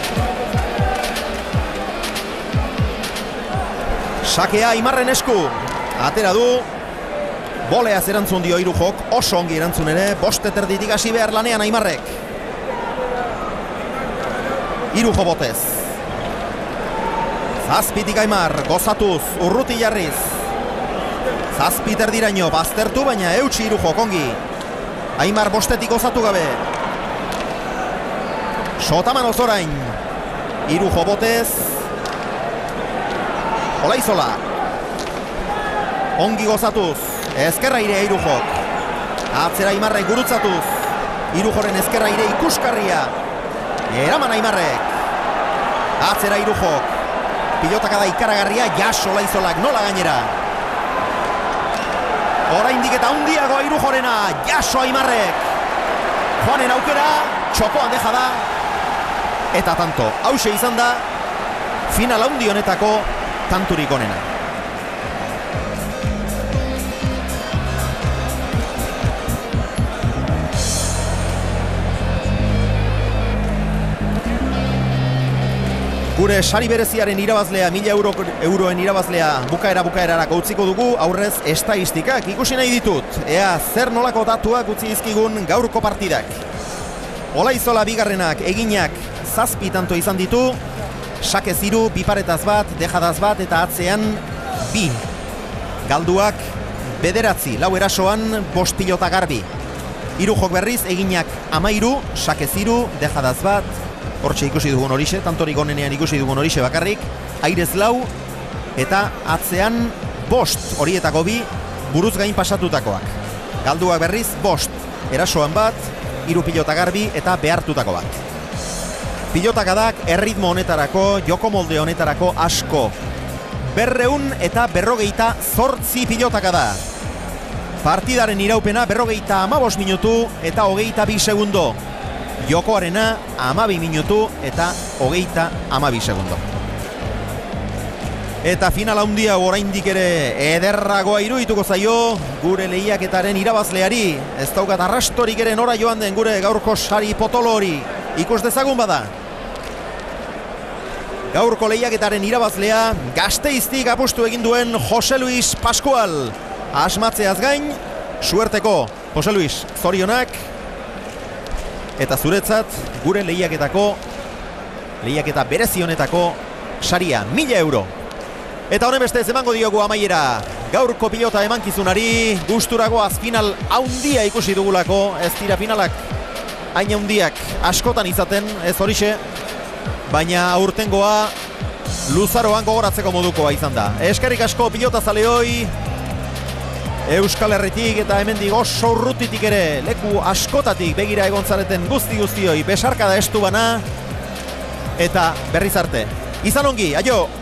Sakea Aimarren esku, atera du, boleaz erantzun dio Irujok, oso ongi erantzun ere, 5 erditik hasi behar lanean Aimarrek. Irujo botez. Zazpitik Aimar, gozatuz, urruti jarriz. Zazpiter diraino, baztertu, baina eutsi Irujo kongi. Aimar 5etik gozatu gabe. Sotaman ozorain. Irujo botez. Olaizola. Ongi gozatuz. Ezkerra ire Irujok. Atzera Aimarrek gurutzatuz. Irujoren ezkerra ire ikuskarria. Eraman Aimarrek. Atzera Irujok. Pilotaka da ikaragarria, jaso Olaizolak nola gainera. Oraindik eta hundiago Irujorena, jaso Aimarrek. Juanen aukera, txokoan deja da. Eta tanto, hause izan da, final handi honetako tanturik onena. Gure sari bereziaren irabazlea, 1000 euroen irabazlea bukaerarako utziko dugu, aurrez estatistikak ikusi nahi ditut. Ea zer nolako datuak utzi dizkigun gaurko partidak. Olaizola bigarrenak eginak 7 tanto izan ditu, sake 3, biparetaz bat, dejadaz bat, eta atzean 2. Galduak 9, 4 erasoan 5 pilota garbi. Irujok berriz eginak 13, sake 3, dejadaz bat, hortxe ikusi dugun horixe, tantorik onenean ikusi dugun horixe bakarrik, airez 4, eta atzean 5, horietako 2, buruz gain pasatutakoak. Galduak berriz 5, erasoan bat, 3 pilota garbi eta behartutako bat. Pilotakadak erritmo honetarako, joko molde honetarako asko. 200 eta 58 pilotakada. Partidaren iraupena 55 minutu eta 22 segundo. Jokoarena 12 minutu eta 32 segundo. Eta final handia oraindik ere ederragoa irudituko zaio gure lehiaketaren irabazleari. Ez daukat arrastorik ere nora joan den gure gaurko sari potolo hori. Ikus dezagun bada. Gaurko lehiaketaren irabazlea Gasteiztik apustu egin duen Jose Luis Pascual. Asmatzeaz gain, suerteko Jose Luis, zorionak. Eta zuretzat gure lehiaketa berezi honetako saria, 1000 euro. Eta honen beste ez emango diogu amaiera gaurko pilota emankizunari, gusturagoaz final haundia ikusi dugulako, ez dira finalak hain haundiak askotan izaten, ez horixe, baina aurtengoa luzaroan gogoratzeko modukoa izan da. Eskerrik asko pilota zaleoi, Euskal Herritik eta hemendik oso urrutitik ere leku askotatik begira egon zareten guztioi besarkada estu bana, eta berriz arte. Izan ongi, aio!